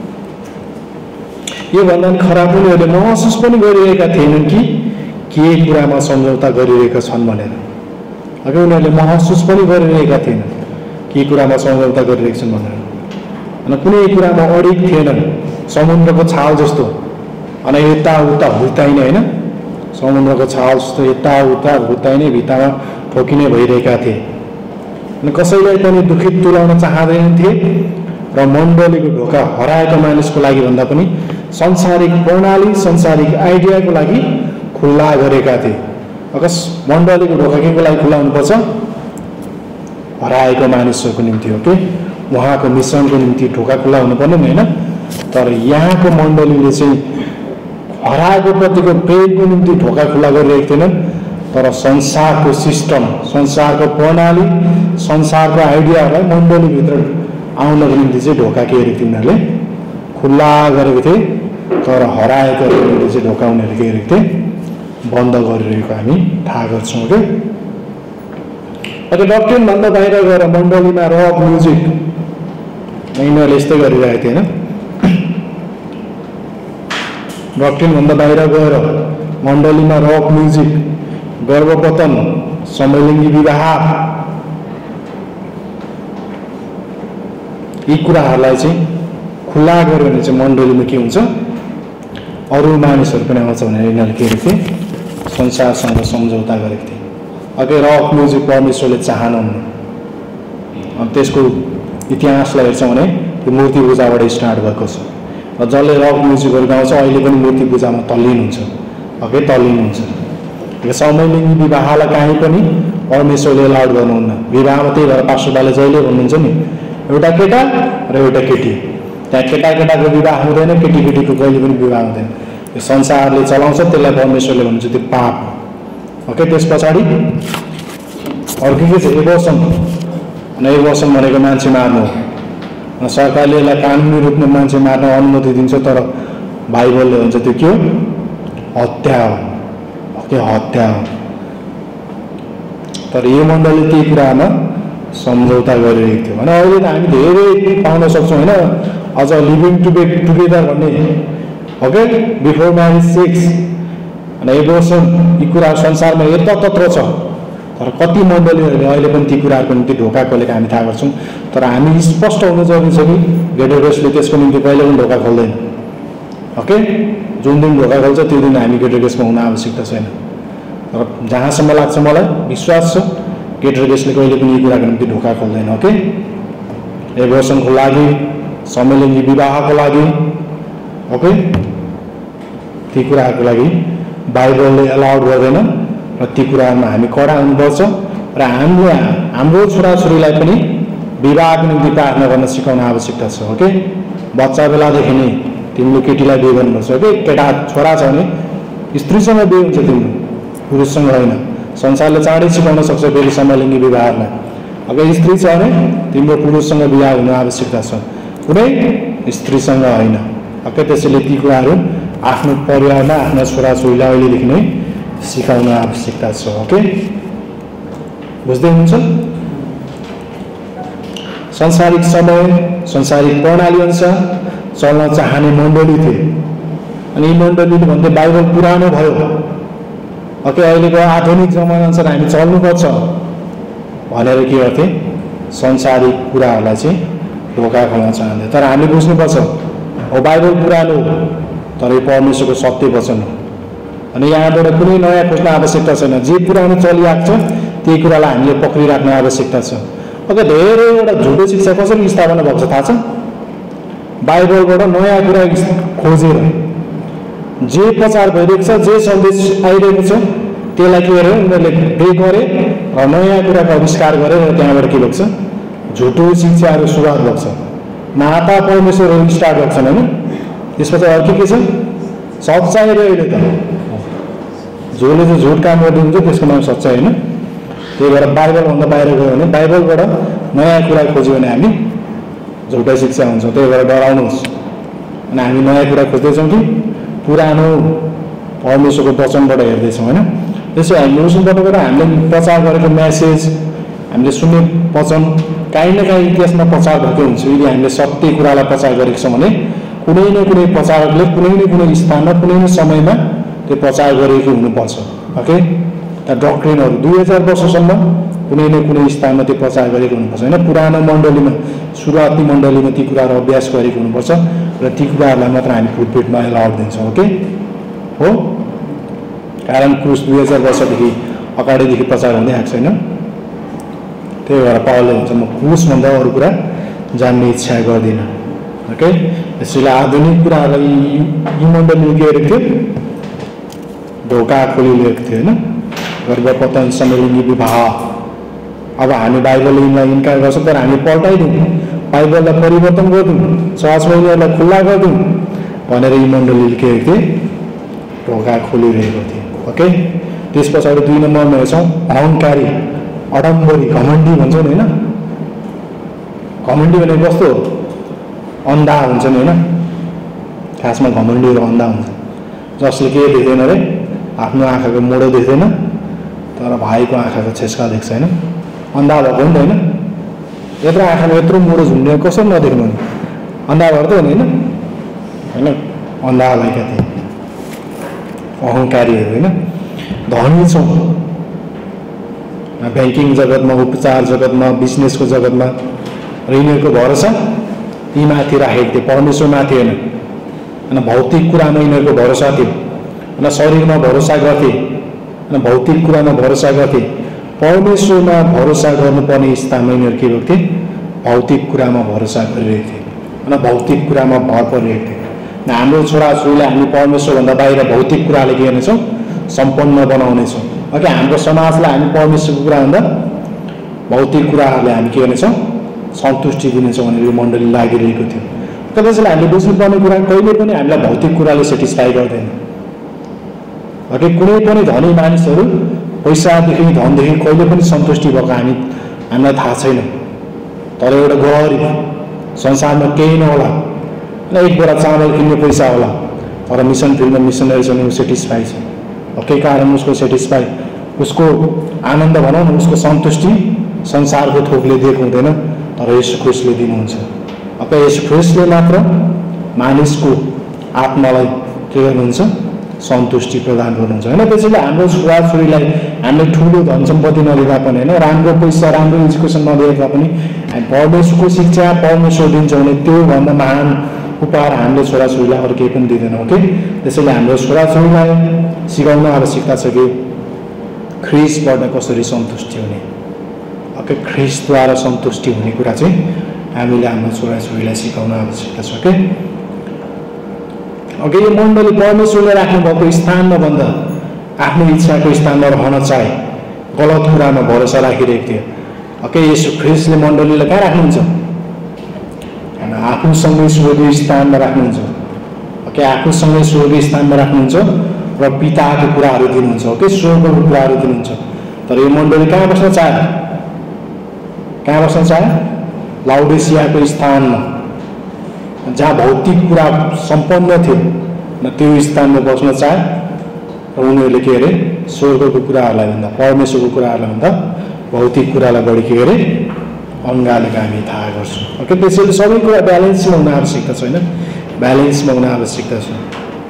योभन्दा पनि खराब उनीहरूले महसुस पनि गरिरहेका थिएनन् कि के कुरामा सम्झौता गरिरहेका छन् भनेर। अघि उनीहरूले महसुस पनि गरिरहेका थिएनन् के कुरामा सम्झौता गरिरहेका छन् भनेर। अनि कुनै कुरामा अडिग थिएनन्। समुद्रको छाल जस्तो अनि यताउता हुर्ताइने होइन, समुद्रको छाल जस्तो यताउता हुर्ताइने भित्तामा ठोकिने भइरहेका थिए। अनि कसैलाई पनि दुखित तुल्याउन चाहँदैनथे र मण्डलीको ढोका हराएको मानिसको लागि भन्दा पनि संसारिक प्रणाली सांसारिक आइडियाको लागि खुल्ला गरेका थिए। अगस मण्डलीको ढोका केको लागि खुल्ला हुनुपर्छ? हराएको मानिसहरूको निम्ति हो कि उहाँको मिसनको निम्ति ढोका खुल्ला हुनुपर्ने होइन। तर यहाँको मण्डलीले चाहिँ हराएको प्रतिको प्रेमको निम्ति ढोका खुल्ला गरिरहेको थिएनन्, तर संसारको सिस्टम, संसारको प्रणाली, संसारको आइडियाहरूलाई मण्डलीभित्र आउनको निम्ति चाहिँ ढोका के गरेको थिए उनीहरूले खुल्ला गरेको थिए। तर हराएकोहरूको निम्ति चाहिँ ढोका उनीहरूले के गरेको थिए बन्द गरिरहेको हामी थाहा गर्छौँ कि। डक्ट्रिनभन्दा बाहिर गएर मण्डलीमा रक म्युजिक यिनीहरूले यस्तै गरिरहेको थिएन। डक्ट्रिनभन्दा बाहिर गएर मण्डलीमा रक म्युजिक, गर्भपतन, समलिङ्गी विवाह यी कुराहरूलाई चाहिँ खुल्ला गऱ्यो भने चाहिँ मण्डलीमा के हुन्छ, अरू मानिसहरू पनि आउँछ भनेर यिनीहरूले के गरेको थिए संसारसँग सम्झौता गरेको थिए। अघि रक म्युजिक परमेश्वरले चाहनुहुन्न। अनि त्यसको इतिहासलाई हेर्छौँ भने त्यो मूर्ति पूजाबाट स्टार्ट भएको छ र जसले रक म्युजिकहरू गाउँछ अहिले पनि मूर्ति पूजामा तल्लीन हुन्छ, अघि तल्लीन हुन्छ। समलिङ्गी विवाहलाई काहीँ पनि परमेश्वरले अलाउड गर्नुहुन्न। विवाहमा त्यही भएर पास्टरले जहिले भन्नुहुन्छ नि, एउटा केटा र एउटा केटी, त्यहाँ केटाकेटाको विवाह हुँदैन, केटीकेटीको कहिले पनि विवाह हुँदैन। यो संसारले चलाउँछ, त्यसलाई परमेश्वरले भन्नुहुन्छ त्यो पाप हो। ओके, त्यस पछाडि अर्को के छ एबोर्सन। एबोर्सन भनेको मान्छे मार्नु हो। सरकारले यसलाई कानुनी रूपमा मान्छे मार्न अनुमति दिन्छ, तर बाइबलले भन्छ त्यो के हो, हत्या हो। ओके, हत्या हो। तर यो मण्डलले त्यही कुरामा सम्झौता गरिरहेको थियो भने अहिले त हामी धेरै पाउन सक्छौँ होइन। अझ लिभिङ टुगेदर भन्ने ओके, बिफोर म्यारेज सेक्स अनि एबोर्सन, यी कुराहरू संसारमा यत्रतत्र छ। तर कति मण्डलीहरूले अहिले पनि ती कुराहरूको निम्ति ढोका खोलेका हामी थाहा गर्छौँ। तर हामी स्पष्ट हुनु जरुरी छ कि ग्रेटर ग्रेसले त्यसको निम्ति कहिले पनि ढोका खोल्दैन। ओके, जुन दिन ढोका खोल्छ त्यो दिन हामी ग्रेटर ग्रेसमा हुन आवश्यकता छैन। तर जहाँसम्म लाग्छ मलाई विश्वास छ ग्रेटर ग्रेसले कहिले पनि यी कुराको निम्ति ढोका खोल्दैन। ओके, एबोर्सनको लागि, समलिङ्गी विवाहको लागि, ओके, ती कुराहरूको लागि बाइबलले अलाउड गर्दैन र ती कुराहरूमा हामी कडा हुनुपर्छ। र हामीले हाम्रो छोराछोरीलाई पनि विवाहको निम्ति प्रार्थना गर्न सिकाउन आवश्यकता छ। ओके, बच्चा बेलादेखि नै तिमीले केटीलाई बिहे गर्नुपर्छ। ओके, केटा छोरा छ भने स्त्रीसँग बिहे हुन्छ तिम्रो, पुरुषसँग होइन। संसारले चाँडै सिकाउन सक्छ फेरि समलिङ्गी विवाहलाई। अगर स्त्री छ भने तिम्रो पुरुषसँग विवाह हुनु आवश्यकता छ, कुनै स्त्रीसँग होइन। ओके, त्यसैले ती कुराहरू आफ्नो परिवारमा आफ्ना छोराछोरीलाई अहिलेदेखि नै सिकाउन आवश्यकता छ। ओके, बुझ्दै हुनुहुन्छ? संसारिक समय, संसारिक प्रणाली अनुसार चल्न चाहने मण्डली थिए अनि यी मण्डलीले भन्दै बाइबल पुरानो भयो। ओके, अहिलेको आधुनिक जमाना अनुसार हामी चल्नुपर्छ भनेर के गर्थे, संसारिक कुराहरूलाई चाहिँ ढोका खोल्न चाहन्थे। तर हामीले बुझ्नुपर्छ हो बाइबल पुरानो हो, तर यो परमेश्वरको सत्य वचन हो। अनि यहाँबाट कुनै नयाँ खोज्न आवश्यकता छैन। जे पुरानो चलिआएको छ त्यही कुरालाई हामीले पक्रिराख्न आवश्यकता छ। ओके, धेरैवटा झुटो शिक्षा कसरी स्थापना भएको छ थाहा छ? बाइबलबाट नयाँ कुरा खोजेर जे प्रचार भइरहेको छ, जे सन्देश आइरहेको छ त्यसलाई के गर्यो उनीहरूले ब्रेक गरे र नयाँ कुराको आविष्कार गरेर त्यहाँबाट के भएको छ, झुटो शिक्षाहरू सुरुवात भएको छ। नाता परमेश्वरहरू स्टार्ट भएको छन् होइन। त्यसपछि अर्को के छ, सच्चाइ र अहिले त जसले चाहिँ झुट काम गरिदिन्छ त्यसको नाम सच्चाइ होइन। त्यही भएर बाइबलभन्दा बाहिर गयो भने, बाइबलबाट नयाँ कुरा खोज्यो भने हामी झुटै शिक्षा हुन्छ। त्यही भएर डराउनुहोस्। अनि हामी नयाँ कुरा खोज्दैछौँ कि पुरानो परमेश्वरको वचनबाट हेर्दैछौँ होइन। त्यसो हामी बुझ्नुपर्ने कुरा हामीले प्रचार गरेको म्यासेज, हामीले सुन्ने वचन काहीँ न काहीँ इतिहासमा प्रचार भएको हुन्छ। यदि हामीले सत्य कुरालाई प्रचार गरेको छौँ भने कुनै न कुनै प्रचारकले कुनै न कुनै स्थानमा कुनै न समयमा त्यो प्रचार गरेको हुनुपर्छ। ओके, त्यहाँ डक्ट्रिनहरू 2000 वर्षसम्म कुनै न कुनै स्थानमा त्यो प्रचार गरेको हुनुपर्छ होइन। पुरानो मण्डलीमा, सुरुवाती मण्डलीमा ती कुराहरू अभ्यास गरेको हुनुपर्छ र ती कुराहरूलाई मात्र हामी फुटपेटमा अलाउड दिन्छौँ। ओके हो, कारण क्रुस 2000 वर्षदेखि अगाडिदेखि प्रचार हुँदै आएको छैन। त्यही भएर पावलले भन्छ म क्रुसभन्दा अरू कुरा जान्ने इच्छा गर्दिनँ। ओके, त्यसैले आधुनिक कुराहरूलाई यी मण्डलीले के गरेको थियो, ढोका खोलिरहेको थियो होइन, गर्भपतन समलिङ्गी विवाह। अब हामी बाइबलले यिनलाई इन्कार गर्छौँ, तर हामी पल्टाइदिउँ, बाइबललाई परिवर्तन गरिदिउँ, छोराछोरीहरूलाई खुल्ला गरिदिउँ भनेर यी मण्डलीले के थिए, ढोका खोलिरहेको थिए। ओके, त्यस पछाडि 2 नम्बरमा हेर्छौँ अहङ्कारी, अडम्बरी, घमण्डी भन्छौँ नि होइन। घमण्डी भनेको कस्तो हो, अन्धा हुन्छ नि होइन, खासमा घमण्डीहरू अन्धा हुन्छ, जसले के देख्दैन अरे, आफ्नो आँखाको मोडो देख्दैन तर भाइको आँखाको छेस्का देख्छ होइन, अन्धा भएको नि त होइन। यत्रो आँखामा यत्रो मोडो झुन्ड्यो कसरी नदेख्नु नि, अन्धा भएर त हो नि होइन, अन्धा भएका थिए अहङ्कारीहरू होइन। धनी छौँ, ब्याङ्किङ जगतमा, उपचार जगतमा, बिजनेसको जगतमा, र यिनीहरूको भरोसा यीमाथि राखेको थियो, परमेश्वरमाथि होइन। होइन भौतिक कुरामा यिनीहरूको भरोसा थियो, होइन शरीरमा भरोसा गर्थे, होइन भौतिक कुरामा भरोसा गर्थे। परमेश्वरमा भरोसा गर्नुपर्ने स्थानमा यिनीहरू के भएको थिए, भौतिक कुरामा भरोसा गरिरहेको थिए, होइन भौतिक कुरामा भर परिरहेको थिए। हाम्रो छोराछोरीलाई हामी परमेश्वरभन्दा बाहिर भौतिक कुराले के गर्नेछौँ, सम्पन्न बनाउनेछौँ। अघि हाम्रो समाजलाई हामी परमेश्वरको कुराभन्दा भौतिक कुराहरूले हामी के गर्नेछौँ, सन्तुष्टि दिनेछौँ भनेर यो मण्डली लागिरहेको थियो। तर त्यसैले हामीले बुझ्नुपर्ने कुरा, कहिले पनि हामीलाई भौतिक कुराले सेटिस्फाई गर्दैन। अघि कुनै पनि धनी मानिसहरू पैसादेखि, धनदेखि कहिले पनि सन्तुष्टि भएको हामीलाई थाहा छैन। तर एउटा गरिब संसारमा केही नहोला, एक बोरा चामल किन्ने पैसा होला, तर मिसन फिल्डमा मिसनरी छ भने सेटिस्फाई छ। केही कारण उसको सेटिस्फाई, उसको आनन्द भनौँ न, उसको सन्तुष्टि संसारको थोकले दिएको हुँदैन, तर येशू ख्रीष्टले दिनुहुन्छ। अब येशू ख्रीष्टले मात्र मानिसको आत्मालाई के गर्नुहुन्छ, सन्तुष्टि प्रदान गर्नुहुन्छ होइन। त्यसैले हाम्रो छोराछोरीलाई हामीले ठुलो धन सम्पत्ति नदिँदा पनि होइन, राम्रो पैसा, राम्रो एजुकेसन नदिँदा पनि परमेश्वरको शिक्षा परमेश्वर दिन्छ भने त्योभन्दा महान उपहार हामीले छोराछोरीलाई अरू केही पनि दिँदैनौँ। ओके, त्यसैले हाम्रो छोराछोरीलाई सिकाउन आवश्यकता छ कि ख्रीष्टबाट कसरी सन्तुष्टि हुने, ओके, ख्रीष्टद्वारा सन्तुष्टि हुने कुरा चाहिँ हामीले हाम्रो छोराछोरीलाई सिकाउन आवश्यकता छ। ओके, यो मण्डली परमेश्वरले राख्नुभएको स्थानमा भन्दा आफ्नो इच्छाको स्थानमा रहन चाहे, गलत कुरामा भरोसा राखिरहेको थियो। ओके, येशू ख्रीष्टले मण्डलीलाई कहाँ राख्नुहुन्छ, आफूसँगै स्वर्गीय स्थानमा राख्नुहुन्छ। ओके, आफूसँगै स्वर्गीय स्थानमा राख्नुहुन्छ र पिताको कुराहरू दिनुहुन्छ। ओके, स्वर्गको कुराहरू दिनुहुन्छ। तर यो मण्डली कहाँ बस्न चाहे, कहाँ बस्न चाहे, लाउडेसियाको स्थानमा, जहाँ भौतिक कुरा सम्पन्न थियो न त्यो स्थानमा बस्न चाहे। र उनीहरूले के अरे, स्वर्गको कुराहरूलाई भन्दा, परमेश्वरको कुराहरूलाई भन्दा भौतिक कुरालाई बढी के अरे अँगालेको हामी थाहा गर्छौँ। ओके, त्यसैले सबै कुरा ब्यालेन्समा हुन आवश्यकता छ होइन, ब्यालेन्समा हुन आवश्यकता छ।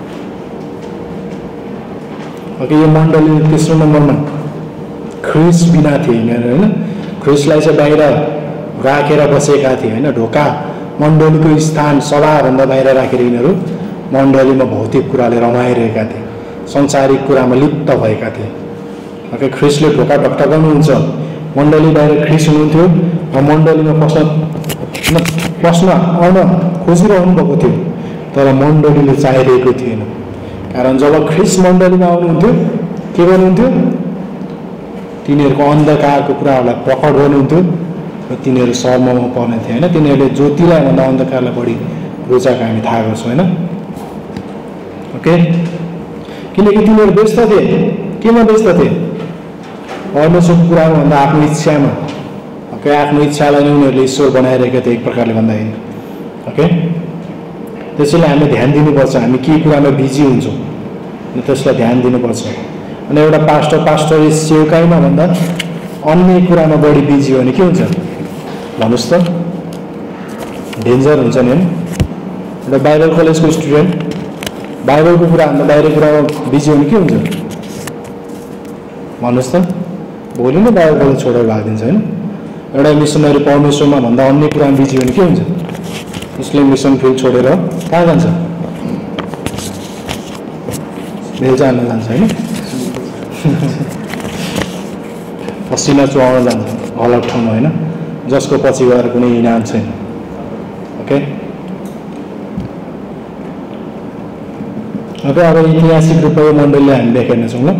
ओके, यो मण्डली तेस्रो नम्बरमा ख्रीष्ट बिना थिए यिनीहरू होइन, ख्रीष्टलाई चाहिँ बाहिर राखेर बसेका थिए होइन। ढोका मण्डलीको स्थान सभाभन्दा बाहिर राखेर यिनीहरू मण्डलीमा भौतिक कुराले रमाइरहेका थिए, संसारिक कुरामा लिप्त भएका थिए। ओके, ख्रीष्टले ढोका ढकढकाउनुहुन्छ, मण्डली बाहिर ख्रीष्ट हुनुहुन्थ्यो र मण्डलीमा पस्न आउन खोजिरहनु भएको थियो, तर मण्डलीले चाहिरहेको थिएन। कारण जब ख्रीष्ट मण्डलीमा आउनुहुन्थ्यो के गर्नुहुन्थ्यो, तिनीहरूको अन्धकारको कुराहरूलाई प्रकट गर्नुहुन्थ्यो र तिनीहरू समूहमा पर्ने थिए होइन। तिनीहरूले ज्योतिलाई भन्दा अन्धकारलाई बढी रोजाएको हामी थाहा गर्छौँ होइन। ओके, किनकि तिनीहरू व्यस्त थिए, केमा व्यस्त थिए, परमेश्वरको कुरामा भन्दा आफ्नो इच्छामा। ओके, आफ्नो इच्छालाई नै उनीहरूले ईश्वर बनाइरहेका थिए एक प्रकारले भन्दाखेरि। ओके, त्यसैले हामीले ध्यान दिनुपर्छ, हामी के कुरामा बिजी हुन्छौँ अनि त्यसलाई ध्यान दिनुपर्छ। अनि एउटा पास्टर सेवकाइमा भन्दा अन्य कुरामा बढी बिजी हो भने के हुन्छ भन्नुहोस् त, डेन्जर हुन्छ नि होइन। एउटा बाइबल कलेजको स्टुडेन्ट बाइबलको कुराभन्दा बाहिर कुरामा बिजी हो भने के हुन्छ भन्नुहोस् त, भोलि नै बाइबल कलेज छोडेर भागिदिन्छ होइन। एउटा मिसनरी परमेश्वरमा भन्दा अन्य कुरामा बिजी हो भने के हुन्छ, उसले मिसन फिल्ड छोडेर कहाँ जान्छ, भेल जान जान्छ होइन, पसिना चुहाउन जान्छ अलग ठाउँमा होइन, जसको पछि गएर कुनै इनाम छैन। ओके, ओके अब ऐतिहासिक रूपमा यो मण्डलीले हामी व्याख्या हेर्नेछौँ ल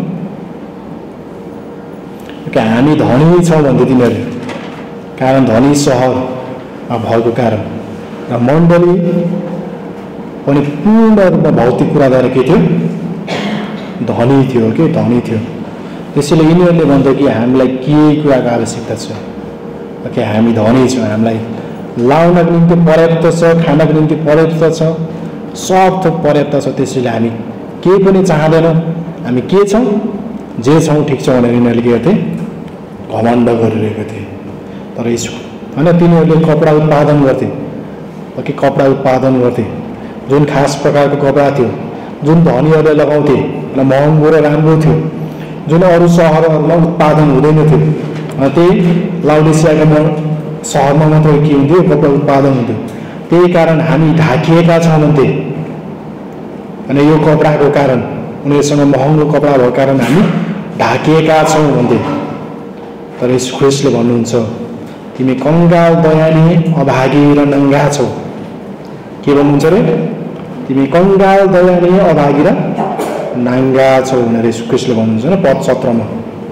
ओके हामी धनी छौँ भन्थे तिनीहरूले कारण धनी सहर भएको कारण र मण्डली पनि पूर्ण रूपमा भौतिक कुराद्वारा के थियो धनी थियो के धनी थियो त्यसैले यिनीहरूले भन्थे कि हामीलाई के कुराको आवश्यकता छ ओके हामी धनी छौँ हामीलाई लाउनको निम्ति पर्याप्त छ खानको निम्ति पर्याप्त छ सब थोक पर्याप्त छ त्यसैले हामी केही पनि चाहँदैनौँ हामी के छौँ जे छौँ ठिक छ भनेर यिनीहरूले के गर्थे घमण्ड गरिरहेको थिए तर यसो होइन तिनीहरूले कपडा उत्पादन गर्थे ओके कपडा उत्पादन गर्थे जुन खास प्रकारको कपडा थियो जुन धनीहरूले लगाउँथे र महँगो र राम्रो थियो जुन अरू सहरहरूमा उत्पादन हुँदैन थियो त्यही लाउडेसियाको सहरमा मात्र के हुन्थ्यो कपडा उत्पादन हुन्थ्यो त्यही कारण हामी ढाकिएका छौँ भन्थे अनि यो कपडाको कारण उनीहरूसँग महँगो कपडा भएको कारण हामी ढाकिएका छौँ भन्थे तर यस ख्रिस्टले भन्नुहुन्छ तिमी कङ्गाल दयालु अभागी र नङ्गा छौ के भन्नुहुन्छ रे तिमी कङ्गाल दयालु अभागी र नाङ्गा छौ भनेर यस ख्रिस्टले भन्नुहुन्छ न पद 17 मा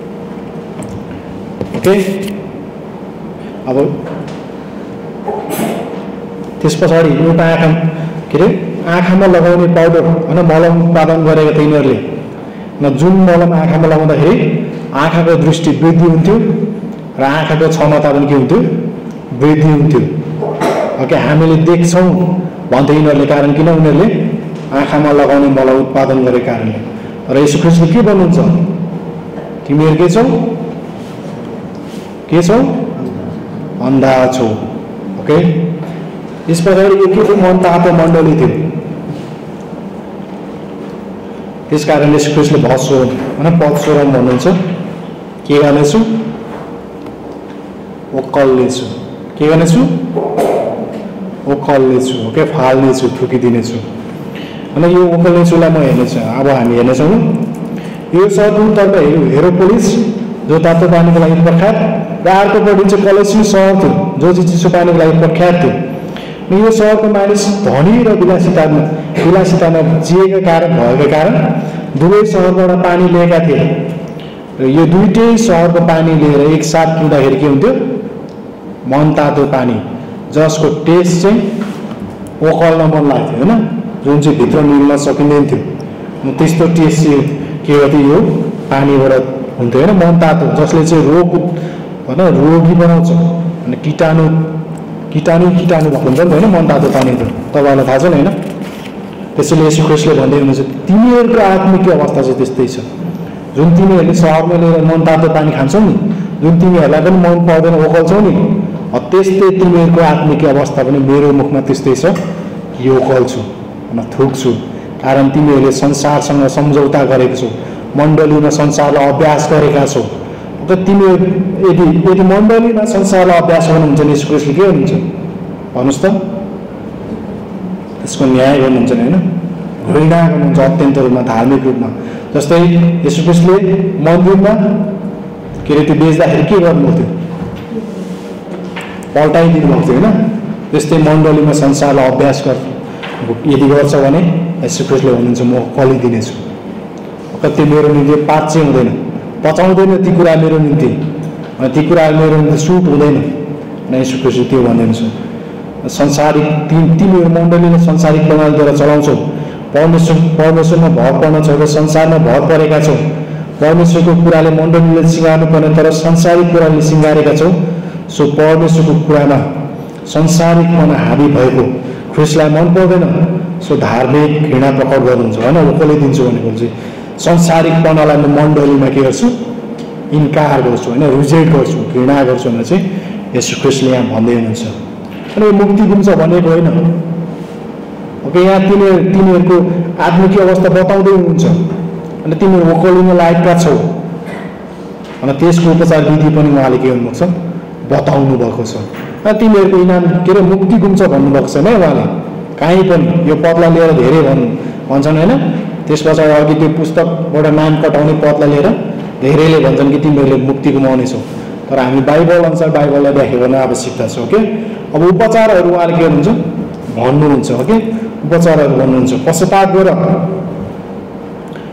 ओके अब त्यस पछाडि एउटा आँखा के अरे आँखामा लगाउने पाउडर होइन मलम उत्पादन गरेका थिए यिनीहरूले न जुन मलम आँखामा लगाउँदाखेरि आँखाको दृष्टि वृद्धि हुन्थ्यो र आँखाको क्षमता पनि के हुन्थ्यो वृद्धि हुन्थ्यो ओके हामीले देख्छौँ भन्थे यिनीहरूले कारण किन उनीहरूले आँखामा लगाउने मलम उत्पादन गरेको कारणले र यसो ख्रिस्टले के भन्नुहुन्छ तिमीहरू के छौ अन्धा छौ ओके यस पछाडि यो के थियो मन तातो मण्डली थियो त्यस कारणले यसो ख्रिस्टले भत्सो होइन पद 16 भन्नुहुन्छ के गर्नेछु ओकल्नेछु के गर्नेछु ओकल्नेछु ओके फाल्नेछु थुकिदिनेछु अनि यो ओकल्नेछुलाई म हेर्नेछु अब हामी हेर्नेछौँ यो सर्वतर्फ हेरोपोलिस जो तातो पानीको लागि प्रख्यात र अर्कोपट्टि चाहिँ कलेसियो सहर थियो जो चाहिँ चिसो पानीको लागि प्रख्यात थियो यो सहरको मानिस धनी र विलासितामा जिएका कारण भएको कारण दुवै सहरबाट पानी लिएका थिए र यो दुईटै सहरको पानी लिएर एकसाथ पिउँदाखेरि के हुन्थ्यो मन तातो पानी जसको टेस्ट चाहिँ ओकल्न मन लाग्थ्यो होइन जुन चाहिँ भित्र मिल्न सकिँदैन थियो त्यस्तो टेस्ट चाहिँ के गर्थ्यो यो पानीबाट हुन्थ्यो होइन मन तातो जसले चाहिँ रोग होइन रोगी बनाउँछ अनि कीटाणु भएको हुन्छ नि होइन मन तातो पानी त तपाईँहरूलाई थाहा छ नि होइन त्यसैले यसो ख्रिस्टले भन्दै हुनुहुन्छ तिमीहरूको आत्मिक अवस्था चाहिँ त्यस्तै छ जुन तिमीहरूले सहरमा लिएर मन तातो पानी खान्छौ नि जुन तिमीहरूलाई पनि मन पर्दैन ओकल्छौ नि त्यस्तै तिमीहरूको आत्मिक अवस्था पनि मेरो मुखमा त्यस्तै छ कि ओकल्छु थुक्छु कारण तिमीहरूले संसारसँग सम्झौता गरेको छौ मण्डलीमा संसारलाई अभ्यास गरेका छौ तिमीहरू यदि मण्डलीमा संसारलाई अभ्यास गर्नुहुन्छ भने यसो ख्रिस्टले के गर्नुहुन्छ भन्नुहोस् त त्यसको न्याय गर्नुहुन्छ नि होइन घृणा गर्नुहुन्छ अत्यन्त रूपमा धार्मिक रूपमा जस्तै यसो ख्रिस्टले मन्दिरमा के अरे त्यो बेच्दाखेरि के गर्नुभएको थियो पल्टाइदिनु भएको थियो होइन त्यस्तै मण्डलीमा संसारलाई अभ्यास यदि गर्छ भने यसो ख्रिस्टले भन्नुहुन्छ म कलिदिनेछु त्यो मेरो निम्ति पाच्चे हुँदैन पचाउँदैन ती कुरा मेरो निम्ति अनि ती कुरा मेरो निम्ति सुट हुँदैन न यसो ख्रिस्टले त्यो भन्दैछ संसारिक तिमीहरू मण्डलीले संसारिक प्रणालीद्वारा चलाउँछौ परमेश्वरमा भर पर्न छौ र संसारमा भर परेका छौ परमेश्वरको कुराले मण्डलीले सिँगार्नु पर्ने तर संसारिक कुराले सिँगारेका छौ सो परमेश्वरको कुरामा संसारिकपना हाबी भएको ख्रिस्टलाई मन पर्दैन सो धार्मिक घृणा प्रकट गर्नुहुन्छ होइन ओकले दिन्छु भनेको चाहिँ संसारिकपनालाई म मण्डलीमा के गर्छु इन्कार गर्छु होइन रिजेक्ट गर्छु घृणा गर्छु भनेर चाहिँ यसो ख्रिस्टले यहाँ भन्दै हुनुहुन्छ अनि मुक्ति दिन्छ भनेको होइन ओके यहाँ तिनीहरूको आत्मिक अवस्था बताउँदै हुनुहुन्छ अनि तिमीहरू ओकलिन लायकका छौ अनि त्यसको उपचार विधि पनि उहाँले के गर्नुभएको छ बताउनु भएको छ र तिमीहरूको इनाम के अरे मुक्ति गुम्छ भन्नुभएको छ नै उहाँले काहीँ पनि यो पदलाई लिएर धेरै भन्छन् होइन त्यस पछाडि अघि त्यो पुस्तकबाट नाम कटाउने पदलाई लिएर धेरैले भन्छन् कि तिमीहरूले मुक्ति गुमाउनेछौ तर हामी बाइबल अनुसार बाइबललाई व्याख्या गर्न आवश्यकता छ ओके अब उपचारहरू उहाँले के गर्नुहुन्छ भन्नुहुन्छ ओके उपचारहरू भन्नुहुन्छ पश्चाताप गर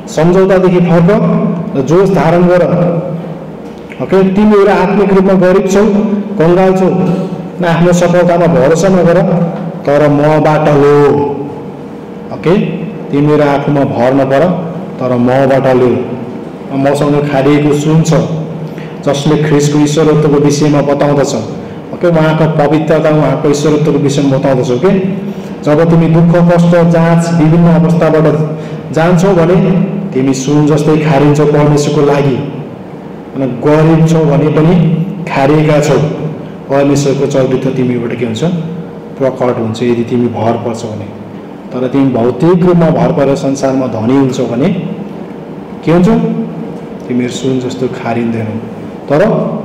सम्झौतादेखि फर्क र जोस धारण गर। ओके, तिमीहरू आत्मिक रूपमा गरिब छौ, कङ्गाल छौ, न आफ्नो सफलतामा भरोसा नगर, तर मबाट लो। ओके, तिमीहरू आफूमा भर नपर, तर मबाट लो। मसँग खारिएको सुन छ जसले ख्रिस्टको ईश्वरत्वको विषयमा बताउँदछ। ओके, उहाँको पवित्रता, उहाँको ईश्वरत्वको विषयमा बताउँदछ। ओके, जब तिमी दुःख, कष्ट, जाँच, विभिन्न अवस्थाबाट जान्छौ भने तिमी सुन जस्तै खारिन्छौ परमेश्वरको लागि। अनि गरिब छौ भने पनि खारिएका छौ, परमेश्वरको चरित्र तिमीबाट के हुन्छ? प्रकट हुन्छ यदि तिमी भर पर्छौ भने। तर तिमी भौतिक रूपमा भर परेर संसारमा धनी हुन्छौ भने के हुन्छ? तिमीहरू सुन जस्तो खारिँदैनौ। तर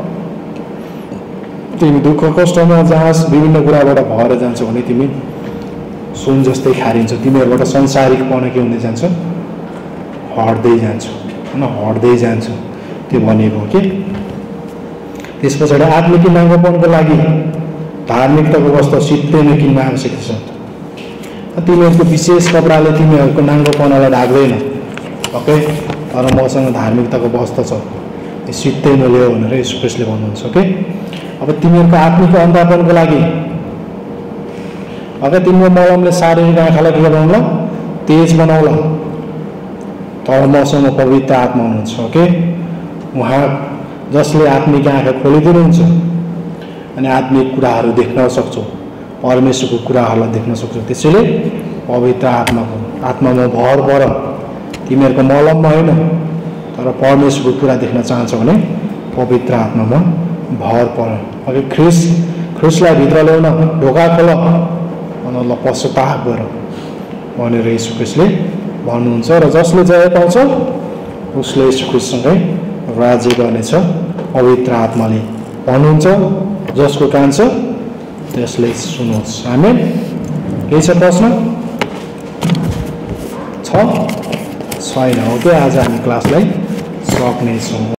तिमी दुःख, कष्टमा, जाँच, विभिन्न कुराबाट भएर जान्छौ भने तिमी सुन जस्तै खारिन्छौ। तिमीहरूबाट संसारिकपना के हुँदै जान्छ? हट्दै जान्छ, होइन? हट्दै जान्छ, त्यो भनेको हो कि। त्यस पछाडि आत्मिक नाङ्गोपनको लागि धार्मिकताको वस्त्र सित्तैमा किन्न आवश्यक छ। तिमीहरूको विशेष कपडाले तिमीहरूको नाङ्गोपनालाई ढाक्दैन। ओके, तर मसँग धार्मिकताको वस्त्र छ, यो सित्तैमा ल्याऊ भनेर यीशु ख्रीष्टले भन्नुहुन्छ। ओके, अब तिमीहरूको आत्मिक अन्धापनको लागि अगर तिम्रो मलमले शारीरिक आँखालाई के बनाउला? तेज बनाउला। तर मसँग पवित्र आत्मा हुनुहुन्छ। ओके, उहाँ जसले आत्मिक आँखा खोलिदिनुहुन्छ अनि आत्मिक कुराहरू देख्न सक्छौ, परमेश्वरको कुराहरूलाई देख्न सक्छौ। त्यसैले पवित्र आत्मामा भर पर। तिमीहरूको मलममा होइन, तर परमेश्वरको कुरा देख्न चाहन्छौ भने पवित्र आत्मामा भर पर। अघि ख्रिस्टलाई भित्र ल्याउन ढोका खोल, ल पश्चाताप गर भनेर यीशु ख्रीष्टले भन्नुहुन्छ। र जसले जय पाउँछ उसले यीशु ख्रीष्टसँगै राज्य गर्नेछ, पवित्र आत्माले भन्नुहुन्छ। जसको कान छ त्यसले सुनोस्। आमेन। केही छ प्रश्न? छैन? ओके, आज हामी क्लासलाई सक्नेछौँ।